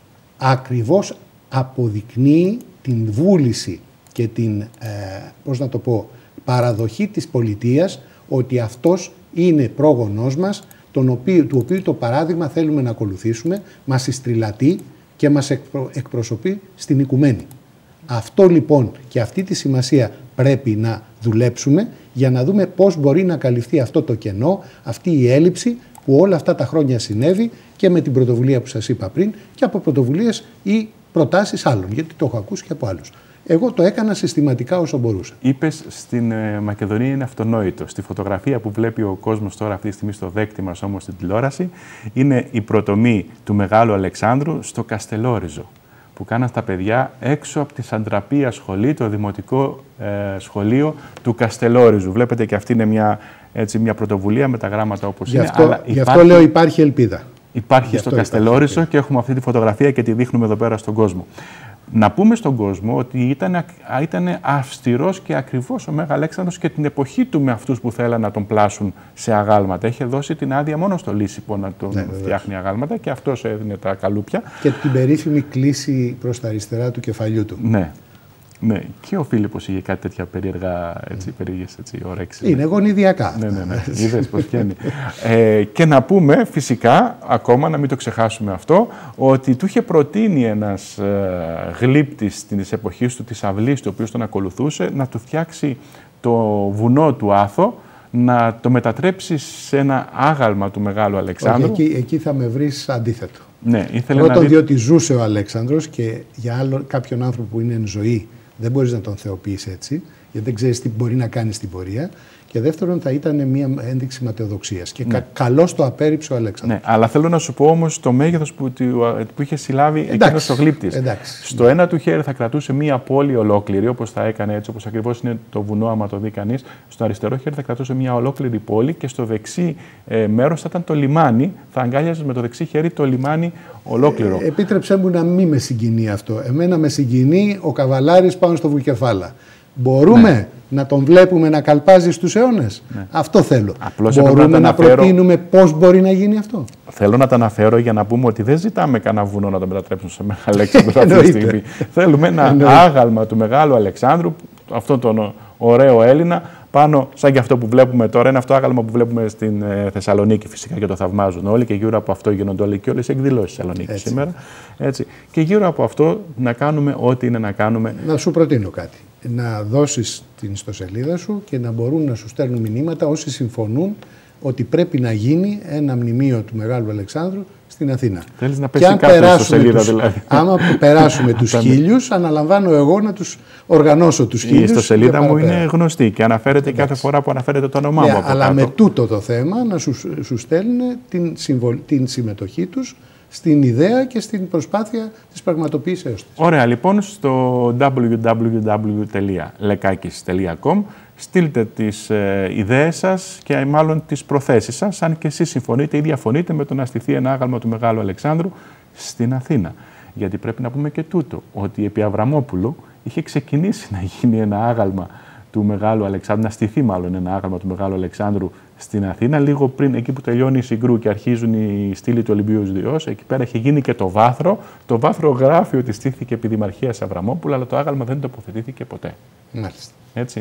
[SPEAKER 2] ακριβώς αποδεικνύει την βούληση και την, ε, πώς να το πω, παραδοχή της πολιτείας ότι αυτός είναι πρόγονός μας, τον οποίο, του οποίου το παράδειγμα θέλουμε να ακολουθήσουμε, μας συστριλατεί και μας εκπρο, εκπροσωπεί στην οικουμένη. Αυτό λοιπόν και αυτή τη σημασία πρέπει να δουλέψουμε για να δούμε πώς μπορεί να καλυφθεί αυτό το κενό, αυτή η έλλειψη που όλα αυτά τα χρόνια συνέβη και με την πρωτοβουλία που σας είπα πριν και από πρωτοβουλίες ή προτάσεις άλλων, γιατί το έχω ακούσει και από άλλους. Εγώ το έκανα συστηματικά όσο μπορούσα.
[SPEAKER 1] Είπες στην ε, Μακεδονία είναι αυτονόητο. Στη φωτογραφία που βλέπει ο κόσμος τώρα αυτή τη στιγμή στο δέκτη μας όμως στην τηλεόραση είναι η προτομή του Μεγάλου Αλεξάνδρου στο Καστελόριζο που κάναν τα παιδιά έξω από τη Σαντραπία σχολή, το δημοτικό ε, σχολείο του Καστελόριζου. Βλέπετε και αυτή είναι μια, έτσι, μια πρωτοβουλία με τα γράμματα όπως
[SPEAKER 2] γι
[SPEAKER 1] είναι.
[SPEAKER 2] Αυτό, αλλά γι' αυτό λέω υπάρχει ελπίδα.
[SPEAKER 1] Υπάρχει στο Καστελόριζο και έχουμε αυτή τη φωτογραφία και τη δείχνουμε εδώ πέρα στον κόσμο. Να πούμε στον κόσμο ότι ήταν, ήταν αυστηρός και ακριβώς ο Μέγα Αλέξανδρος και την εποχή του με αυτούς που θέλαν να τον πλάσουν σε αγάλματα. Είχε δώσει την άδεια μόνο στο Λύσιππο να τον ναι, φτιάχνει αγάλματα και αυτός έδινε τα καλούπια.
[SPEAKER 2] Και την περίφημη κλίση προς τα αριστερά του κεφαλιού του.
[SPEAKER 1] Ναι. Ναι, και ο Φίλιππος είχε κάτι τέτοια περίεργα, έτσι, περίεργες, έτσι, ωρέξεις.
[SPEAKER 2] Είναι γονιδιακά.
[SPEAKER 1] Ναι, ναι, ναι. Είδες πώς βγαίνει. ε, και να πούμε φυσικά, ακόμα να μην το ξεχάσουμε αυτό, ότι του είχε προτείνει ένας ε, γλύπτης της εποχής του, της αυλής, του οποίος τον ακολουθούσε, να του φτιάξει το βουνό του Άθο, να το μετατρέψει σε ένα άγαλμα του Μεγάλου Αλεξάνδρου.
[SPEAKER 2] Όχι, εκεί, εκεί θα με βρεις αντίθετο.
[SPEAKER 1] Ναι, ήθελε
[SPEAKER 2] Πρώτον,
[SPEAKER 1] να δει...
[SPEAKER 2] διότι ζούσε ο Αλέξανδρος και για άλλο, κάποιον άνθρωπο που είναι εν ζωή δεν μπορείς να τον θεοποιείς έτσι, γιατί δεν ξέρεις τι μπορεί να κάνει στην πορεία. Και δεύτερον, θα ήταν μια ένδειξη ματαιοδοξίας. Και ναι. κα, καλώς το απέρριψε ο Αλέξανδρος.
[SPEAKER 1] Ναι, αλλά θέλω να σου πω όμως το μέγεθος που, που είχε συλλάβει εκείνος ο γλύπτης. Στο ναι. ένα του χέρι θα κρατούσε μια πόλη ολόκληρη, όπως θα έκανε έτσι, όπως ακριβώς είναι το βουνό, άμα το δει κανείς. Στο αριστερό χέρι θα κρατούσε μια ολόκληρη πόλη και στο δεξί ε, μέρος θα ήταν το λιμάνι. Θα αγκάλιαζε με το δεξί χέρι το λιμάνι ολόκληρο.
[SPEAKER 2] Ε, επίτρεψέ μου να μην με συγκινεί αυτό. Εμένα με συγκινεί ο καβαλάρης πάνω στο Βουκεφάλα. Μπορούμε ναι. να τον βλέπουμε να καλπάζει στους αιώνες. Ναι. Αυτό θέλω. Απλώς μπορούμε να, να αναφέρω... προτείνουμε πώς μπορεί να γίνει αυτό.
[SPEAKER 1] Θέλω να τα αναφέρω για να πούμε ότι δεν ζητάμε κανένα βουνό να το μετατρέψουν σε Μεγάλο Αλέξανδρο αυτή τη στιγμή. Θέλουμε ένα άγαλμα του Μεγάλου Αλεξάνδρου, αυτόν τον ωραίο Έλληνα, πάνω σαν και αυτό που βλέπουμε τώρα. Είναι αυτό το άγαλμα που βλέπουμε στην ε, Θεσσαλονίκη φυσικά και το θαυμάζουν όλοι και γύρω από αυτό γίνονται όλοι και όλες οι εκδηλώσεις Θεσσαλονίκη Έτσι. σήμερα. Έτσι. Και γύρω από αυτό να κάνουμε ό,τι είναι να κάνουμε.
[SPEAKER 2] Να σου προτείνω κάτι. Να δώσεις την ιστοσελίδα σου και να μπορούν να σου στέλνουν μηνύματα όσοι συμφωνούν ότι πρέπει να γίνει ένα μνημείο του Μεγάλου Αλεξάνδρου στην Αθήνα.
[SPEAKER 1] Θέλεις να πέσει κάτω στο ιστοσελίδα δηλαδή.
[SPEAKER 2] Άμα περάσουμε τους χίλιους, αναλαμβάνω εγώ να τους οργανώσω τους χίλιους.
[SPEAKER 1] Η ιστοσελίδα μου είναι γνωστή και αναφέρεται Εντάξει. κάθε φορά που αναφέρεται το όνομά
[SPEAKER 2] yeah,
[SPEAKER 1] μου από
[SPEAKER 2] Αλλά
[SPEAKER 1] κάτω.
[SPEAKER 2] με τούτο το θέμα να σου, σου στέλνουν την, συμβολ, την συμμετοχή τους στην ιδέα και στην προσπάθεια της πραγματοποίησεως της.
[SPEAKER 1] Ωραία, λοιπόν, στο double-u double-u double-u τελεία lekakis τελεία com στείλτε τις ε, ιδέες σας και μάλλον τις προθέσεις σας, αν και εσείς συμφωνείτε ή διαφωνείτε με το να στηθεί ένα άγαλμα του Μεγάλου Αλεξάνδρου στην Αθήνα. Γιατί πρέπει να πούμε και τούτο, ότι επί Αβραμόπουλου είχε ξεκινήσει να γίνει ένα άγαλμα του Μεγάλου Αλεξάνδρου, να στηθεί μάλλον ένα άγαλμα του Μεγάλου Αλεξάνδρου στην Αθήνα, λίγο πριν εκεί που τελειώνει η Συγκρού και αρχίζουν οι στήλοι του Ολυμπίους Διός. Εκεί πέρα είχε γίνει και το βάθρο. Το βάθρο γράφει ότι στήθηκε επί Δημαρχίας Αβραμόπουλου, αλλά το άγαλμα δεν τοποθετήθηκε ποτέ.
[SPEAKER 2] Μάλιστα.
[SPEAKER 1] Έτσι.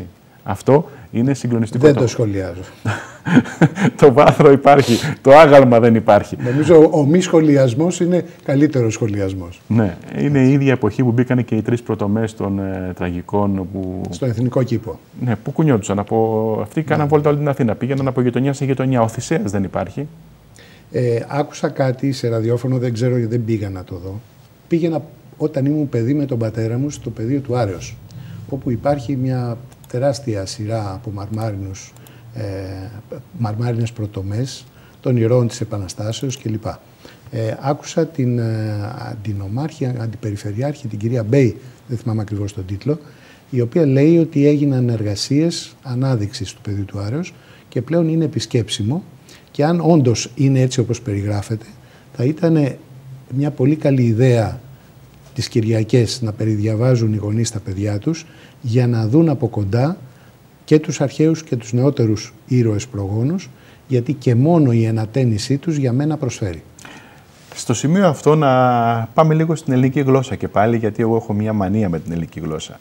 [SPEAKER 1] Αυτό είναι συγκλονιστικό.
[SPEAKER 2] Δεν το σχολιάζω.
[SPEAKER 1] Το βάθρο υπάρχει, το άγαλμα δεν υπάρχει.
[SPEAKER 2] Νομίζω ο μη σχολιασμός είναι καλύτερος σχολιασμός.
[SPEAKER 1] Ναι, είναι η ίδια εποχή που μπήκαν και οι τρεις πρωτομές των ε, τραγικών. Που...
[SPEAKER 2] Στον Εθνικό Κήπο.
[SPEAKER 1] Ναι, που κουνιόντουσαν. Από... Αυτοί κάναν ναι. βόλτα όλη την Αθήνα. Πήγαιναν από γειτονιά σε γειτονιά. Ο Θησέας δεν υπάρχει.
[SPEAKER 2] Ε, άκουσα κάτι σε ραδιόφωνο, δεν ξέρω γιατί δεν πήγα να το δω. Πήγαινα όταν ήμουν παιδί με τον πατέρα μου στο πεδίο του Άρεως, όπου υπάρχει μια τεράστια σειρά από μαρμάρινους, ε, μαρμάρινες πρωτομές των ηρώων της Επαναστάσεως κλπ. Ε, άκουσα την ε, αντινομάρχη, αντιπεριφερειάρχη, την κυρία Μπέι, δεν θυμάμαι ακριβώς τον τίτλο, η οποία λέει ότι έγιναν εργασίες ανάδειξης του πεδίου του Άρεως και πλέον είναι επισκέψιμο και αν όντως είναι έτσι όπως περιγράφεται, θα ήταν μια πολύ καλή ιδέα τις Κυριακές να περιδιαβάζουν οι γονείς τα παιδιά τους για να δουν από κοντά και τους αρχαίους και τους νεότερους ήρωες προγόνους, γιατί και μόνο η ενατένισή τους για μένα προσφέρει.
[SPEAKER 1] Στο σημείο αυτό να πάμε λίγο στην ελληνική γλώσσα και πάλι, γιατί εγώ έχω μια μανία με την ελληνική γλώσσα.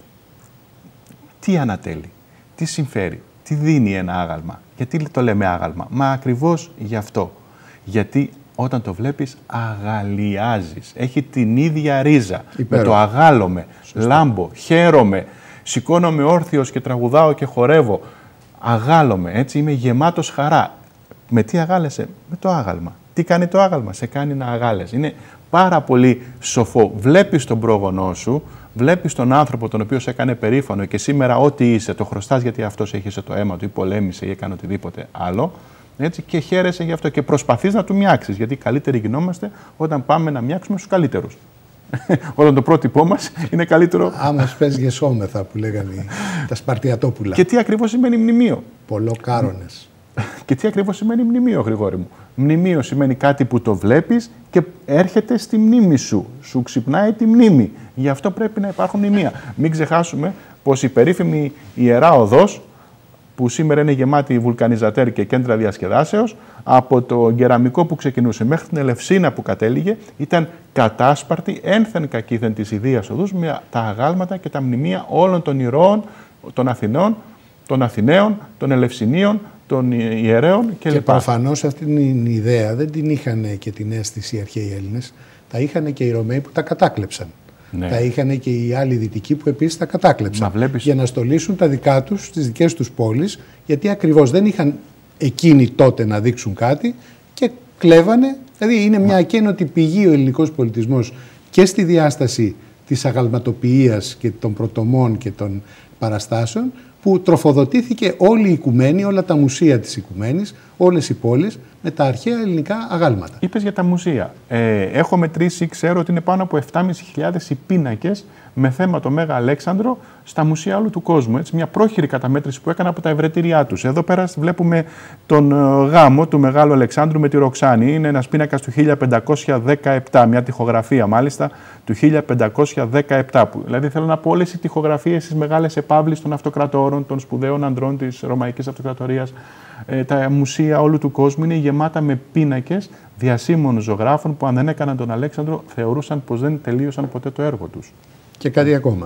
[SPEAKER 1] Τι ανατέλει, τι συμφέρει, τι δίνει ένα άγαλμα, γιατί το λέμε άγαλμα? Μα ακριβώς γι' αυτό. Γιατί όταν το βλέπεις αγαλιάζεις, έχει την ίδια ρίζα. Υπέροχο. Με το αγάλωμαι, σωστό. Λάμπω, χαίρομαι, σηκώνομαι όρθιος και τραγουδάω και χορεύω. Αγάλωμαι, έτσι είμαι γεμάτος χαρά. Με τι αγάλεσαι? Με το άγαλμα. Τι κάνει το άγαλμα? Σε κάνει να αγάλεσαι. Είναι πάρα πολύ σοφό. Βλέπεις τον πρόγονό σου, βλέπεις τον άνθρωπο τον οποίο σε έκανε περήφανο και σήμερα ό,τι είσαι το χρωστάς γιατί αυτός έχισε το αίμα του ή πολέμησε ή έκανε οτιδήποτε άλλο. Έτσι, και χαίρεσαι γι' αυτό και προσπαθείς να του μιάξεις, γιατί καλύτεροι γινόμαστε όταν πάμε να μιάξουμε στους καλύτερους. Όταν το πρότυπό μας είναι καλύτερο.
[SPEAKER 2] Άμα σπες γεσόμεθα που λέγανε τα Σπαρτιατόπουλα.
[SPEAKER 1] Και τι ακριβώς σημαίνει μνημείο?
[SPEAKER 2] Πολλοκάρονες.
[SPEAKER 1] Και τι ακριβώς σημαίνει μνημείο, Γρηγόρη μου? Μνημείο σημαίνει κάτι που το βλέπεις και έρχεται στη μνήμη σου. Σου ξυπνάει τη μνήμη. Γι' αυτό πρέπει να υπάρχουν μνημεία. Μην ξεχάσουμε πως η περίφημη Ιερά Οδός, που σήμερα είναι γεμάτη βουλκανιζατέρ και κέντρα διασκεδάσεως, από το Γκεραμικό που ξεκινούσε μέχρι την Ελευσίνα που κατέληγε, ήταν κατάσπαρτη ένθεν κακήθεν της ιδείας οδούς με τα αγάλματα και τα μνημεία όλων των ηρώων των Αθηνών, των Αθηναίων, των Ελευσινίων, των ιερέων κλπ.
[SPEAKER 2] Και προφανώς αυτή την ιδέα δεν την είχαν και την αίσθηση οι αρχαίοι Έλληνες, τα είχαν και οι Ρωμαίοι που τα κατάκλεψαν. Ναι. Τα είχαν και οι άλλοι δυτικοί που επίσης τα κατάκλεψαν. Βλέπεις... για να στολίσουν τα δικά τους στις δικές τους πόλεις, γιατί ακριβώς δεν είχαν εκείνοι τότε να δείξουν κάτι και κλέβανε. Δηλαδή είναι μια ακένωτη πηγή ο ελληνικός πολιτισμός και στη διάσταση της αγαλματοποιίας και των πρωτομών και των παραστάσεων, που τροφοδοτήθηκε όλη η οικουμένη, όλα τα μουσεία της οικουμένης, όλες οι πόλεις, με τα αρχαία ελληνικά αγάλματα.
[SPEAKER 1] Είπες για τα μουσεία. Ε, έχω μετρήσει, ξέρω ότι είναι πάνω από επτά χιλιάδες πεντακόσιοι οι πίνακες με θέμα το Μέγα Αλέξανδρο στα μουσεία όλου του κόσμου. Έτσι, μια πρόχειρη καταμέτρηση που έκανα από τα ευρετήριά τους. Εδώ πέρα βλέπουμε τον γάμο του Μεγάλου Αλεξάνδρου με τη Ροξάνη. Είναι ένας πίνακας του χίλια πεντακόσια δεκαεπτά, μια τοιχογραφία μάλιστα του χίλια πεντακόσια δεκαεπτά. Που, δηλαδή θέλω να πω όλες οι τοιχογραφίες στις μεγάλες επαύλεις των αυτοκρατόρων, των σπουδαίων ανδρών της Ρωμαϊκής Αυτοκρατορίας. Ε, τα μουσεία όλου του κόσμου είναι γεμάτα με πίνακες διασήμων ζωγράφων που αν δεν έκαναν τον Αλέξανδρο θεωρούσαν πως δεν τελείωσαν ποτέ το έργο τους.
[SPEAKER 2] Και κάτι ακόμα.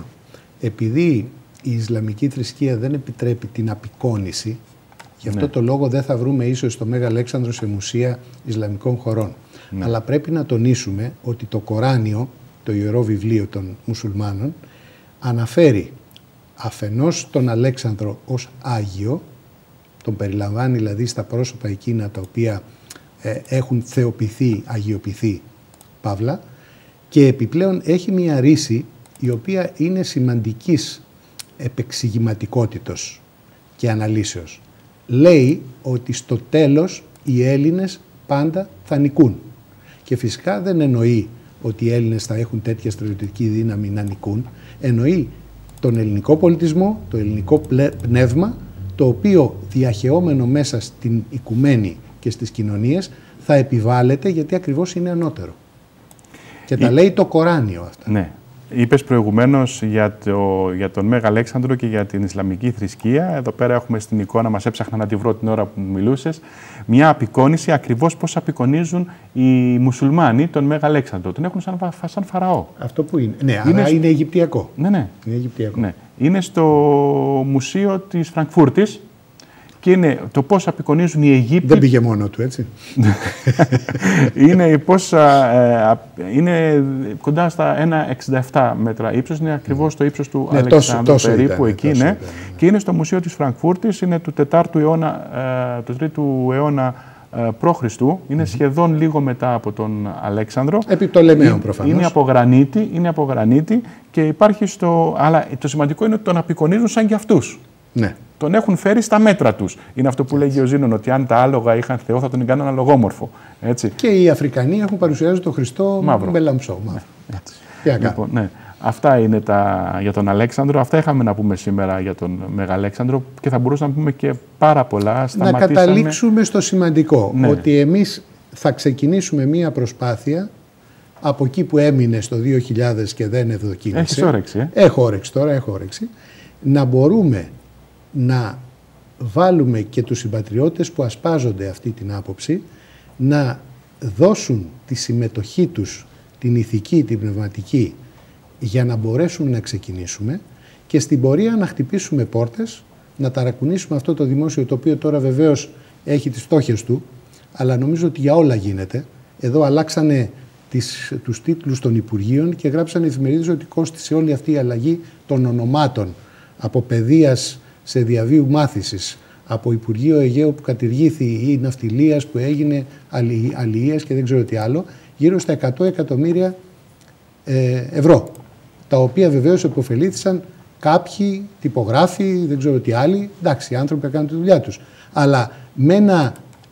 [SPEAKER 2] Επειδή η Ισλαμική θρησκεία δεν επιτρέπει την απεικόνηση, γι' αυτό ναι. το λόγο δεν θα βρούμε ίσως το Μέγα Αλέξανδρο σε μουσεία Ισλαμικών χωρών. Ναι. Αλλά πρέπει να τονίσουμε ότι το Κοράνιο, το ιερό βιβλίο των μουσουλμάνων, αναφέρει αφενός τον Αλέξανδρο ως Άγιο, τον περιλαμβάνει δηλαδή στα πρόσωπα εκείνα τα οποία ε, έχουν θεοποιηθεί, αγιοποιηθεί, παύλα, και επιπλέον έχει μια ρίση η οποία είναι σημαντικής επεξηγηματικότητος και αναλύσεως. Λέει ότι στο τέλος οι Έλληνες πάντα θα νικούν. Και φυσικά δεν εννοεί ότι οι Έλληνες θα έχουν τέτοια στρατιωτική δύναμη να νικούν. Εννοεί τον ελληνικό πολιτισμό, το ελληνικό πνεύμα, το οποίο διαχεόμενο μέσα στην οικουμένη και στις κοινωνίες θα επιβάλλεται γιατί ακριβώς είναι ανώτερο. Και η... τα λέει το Κοράνιο αυτά.
[SPEAKER 1] Ναι. Είπες προηγουμένως για, το, για τον Μέγα Αλέξανδρο και για την Ισλαμική θρησκεία. Εδώ πέρα έχουμε στην εικόνα, μας έψαχνα να τη βρω την ώρα που μου μιλούσες, μια απεικόνηση ακριβώς πώς απεικονίζουν οι μουσουλμάνοι τον Μέγα Αλέξανδρο. Τον έχουν σαν, σαν φαραώ.
[SPEAKER 2] Αυτό που είναι. Ναι,
[SPEAKER 1] είναι
[SPEAKER 2] αλλά είναι Αιγυπτιακό.
[SPEAKER 1] Ναι, ναι.
[SPEAKER 2] Είναι Αιγυπτιακό.
[SPEAKER 1] Ναι. Είναι στο Μουσείο της Φραγκφούρτης. Και είναι το πώς απεικονίζουν οι Αιγύπτιοι.
[SPEAKER 2] Δεν πήγε μόνο του, έτσι.
[SPEAKER 1] είναι, πώς, ε, είναι κοντά στα ένα κόμμα εξήντα επτά μέτρα ύψος. Είναι ακριβώς το ύψος του ναι, Αλεξάνδρου, τόσο, τόσο περίπου ήταν, εκεί. Ναι. Ήταν, ναι. Και είναι στο Μουσείο της Φραγκφούρτης. Είναι του τετάρτου αιώνα, ε, του τρίτου αιώνα ε, π.Χ. Είναι mm-hmm. σχεδόν λίγο μετά από τον Αλέξανδρο.
[SPEAKER 2] Επί Πτολεμαίων προφανώς.
[SPEAKER 1] Είναι από γρανίτη, είναι από γρανίτη και υπάρχει στο. Αλλά το σημαντικό είναι ότι τον απεικονίζουν σαν και αυτούς.
[SPEAKER 2] Ναι.
[SPEAKER 1] Τον έχουν φέρει στα μέτρα τους. Είναι αυτό που λέγει ο Ζήνων, ότι αν τα άλογα είχαν Θεό θα τον κάνουν αλογόμορφο. Έτσι.
[SPEAKER 2] Και οι Αφρικανοί έχουν παρουσιάσει τον Χριστό
[SPEAKER 1] μαύρο.
[SPEAKER 2] Με λαμψό. Μαύρο.
[SPEAKER 1] Ναι, λοιπόν, ναι. Αυτά είναι τα για τον Αλέξανδρο. Αυτά είχαμε να πούμε σήμερα για τον Μέγα Αλέξανδρο και θα μπορούσαμε να πούμε και πάρα πολλά.
[SPEAKER 2] Να καταλήξουμε στο σημαντικό, ναι. ότι εμείς θα ξεκινήσουμε μία προσπάθεια από εκεί που έμεινε στο δύο χιλιάδες και δεν ευδοκίμησε.
[SPEAKER 1] Έχεις όρεξη, ε?
[SPEAKER 2] Έχω όρεξη τώρα, έχω όρεξη. Να μπορούμε να βάλουμε και τους συμπατριώτες που ασπάζονται αυτή την άποψη να δώσουν τη συμμετοχή τους, την ηθική, την πνευματική, για να μπορέσουμε να ξεκινήσουμε και στην πορεία να χτυπήσουμε πόρτες, να ταρακουνήσουμε αυτό το δημόσιο, το οποίο τώρα βεβαίως έχει τις φτώχειες του, αλλά νομίζω ότι για όλα γίνεται. Εδώ αλλάξανε τις, τους τίτλους των Υπουργείων και γράψανε οι εφημερίδες ότι κόστησε όλη αυτή η αλλαγή των ονομάτων από παιδείας σε διαβίου μάθησης, από Υπουργείο Αιγαίου που κατηργήθη ή Ναυτιλίας που έγινε αλληλείας και δεν ξέρω τι άλλο, γύρω στα εκατό εκατομμύρια ε, ευρώ, τα οποία βεβαίως επωφελήθησαν κάποιοι τυπογράφοι, δεν ξέρω τι άλλοι, εντάξει, οι άνθρωποι έκαναν τη δουλειά τους. Αλλά με ένα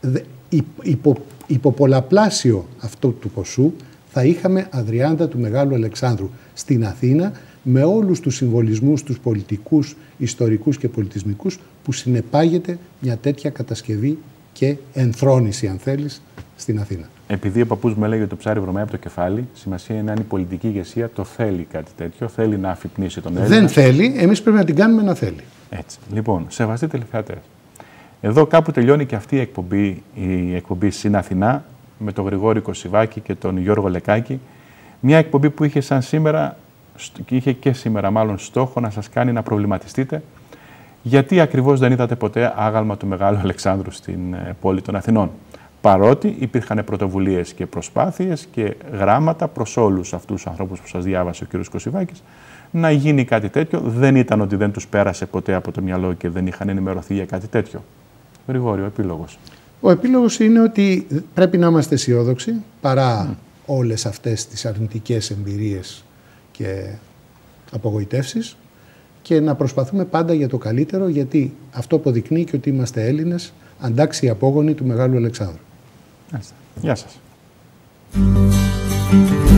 [SPEAKER 2] υπο, υποπολαπλάσιο αυτό του ποσού θα είχαμε Αδριάντα του Μεγάλου Αλεξάνδρου στην Αθήνα, με όλους τους συμβολισμούς, τους πολιτικούς, ιστορικούς και πολιτισμικούς που συνεπάγεται μια τέτοια κατασκευή και ενθρόνηση, αν θέλεις, στην Αθήνα.
[SPEAKER 1] Επειδή ο παππούς μου έλεγε ότι το ψάρι βρωμάει από το κεφάλι, σημασία είναι αν η πολιτική ηγεσία το θέλει κάτι τέτοιο, θέλει να αφυπνίσει τον Έλληνα.
[SPEAKER 2] Δεν θέλει, εμείς πρέπει να την κάνουμε να θέλει.
[SPEAKER 1] Έτσι. Λοιπόν, σεβαστοί τηλεθεατές, εδώ κάπου τελειώνει και αυτή η εκπομπή, η εκπομπή Συν Αθηνά, με τον Γρηγόρη Κωσιβάκη και τον Γιώργο Λεκάκη. Μια εκπομπή που είχε σαν σήμερα, και είχε και σήμερα μάλλον στόχο να σας κάνει να προβληματιστείτε γιατί ακριβώς δεν είδατε ποτέ άγαλμα του Μεγάλου Αλεξάνδρου στην πόλη των Αθηνών. Παρότι υπήρχαν πρωτοβουλίες και προσπάθειες και γράμματα προς όλους αυτούς τους ανθρώπους που σας διάβασε ο κ. Κωσιβάκης να γίνει κάτι τέτοιο. Δεν ήταν ότι δεν τους πέρασε ποτέ από το μυαλό και δεν είχαν ενημερωθεί για κάτι τέτοιο. Γρηγόρη, ο επίλογος.
[SPEAKER 2] Ο επίλογος είναι ότι πρέπει να είμαστε αισιόδοξοι παρά mm. όλες αυτές τις αρνητικές εμπειρίες και απογοητεύσεις και να προσπαθούμε πάντα για το καλύτερο, γιατί αυτό αποδεικνύει και ότι είμαστε Έλληνες αντάξιοι απόγονοι του Μεγάλου Αλεξάνδρου.
[SPEAKER 1] Γεια σας.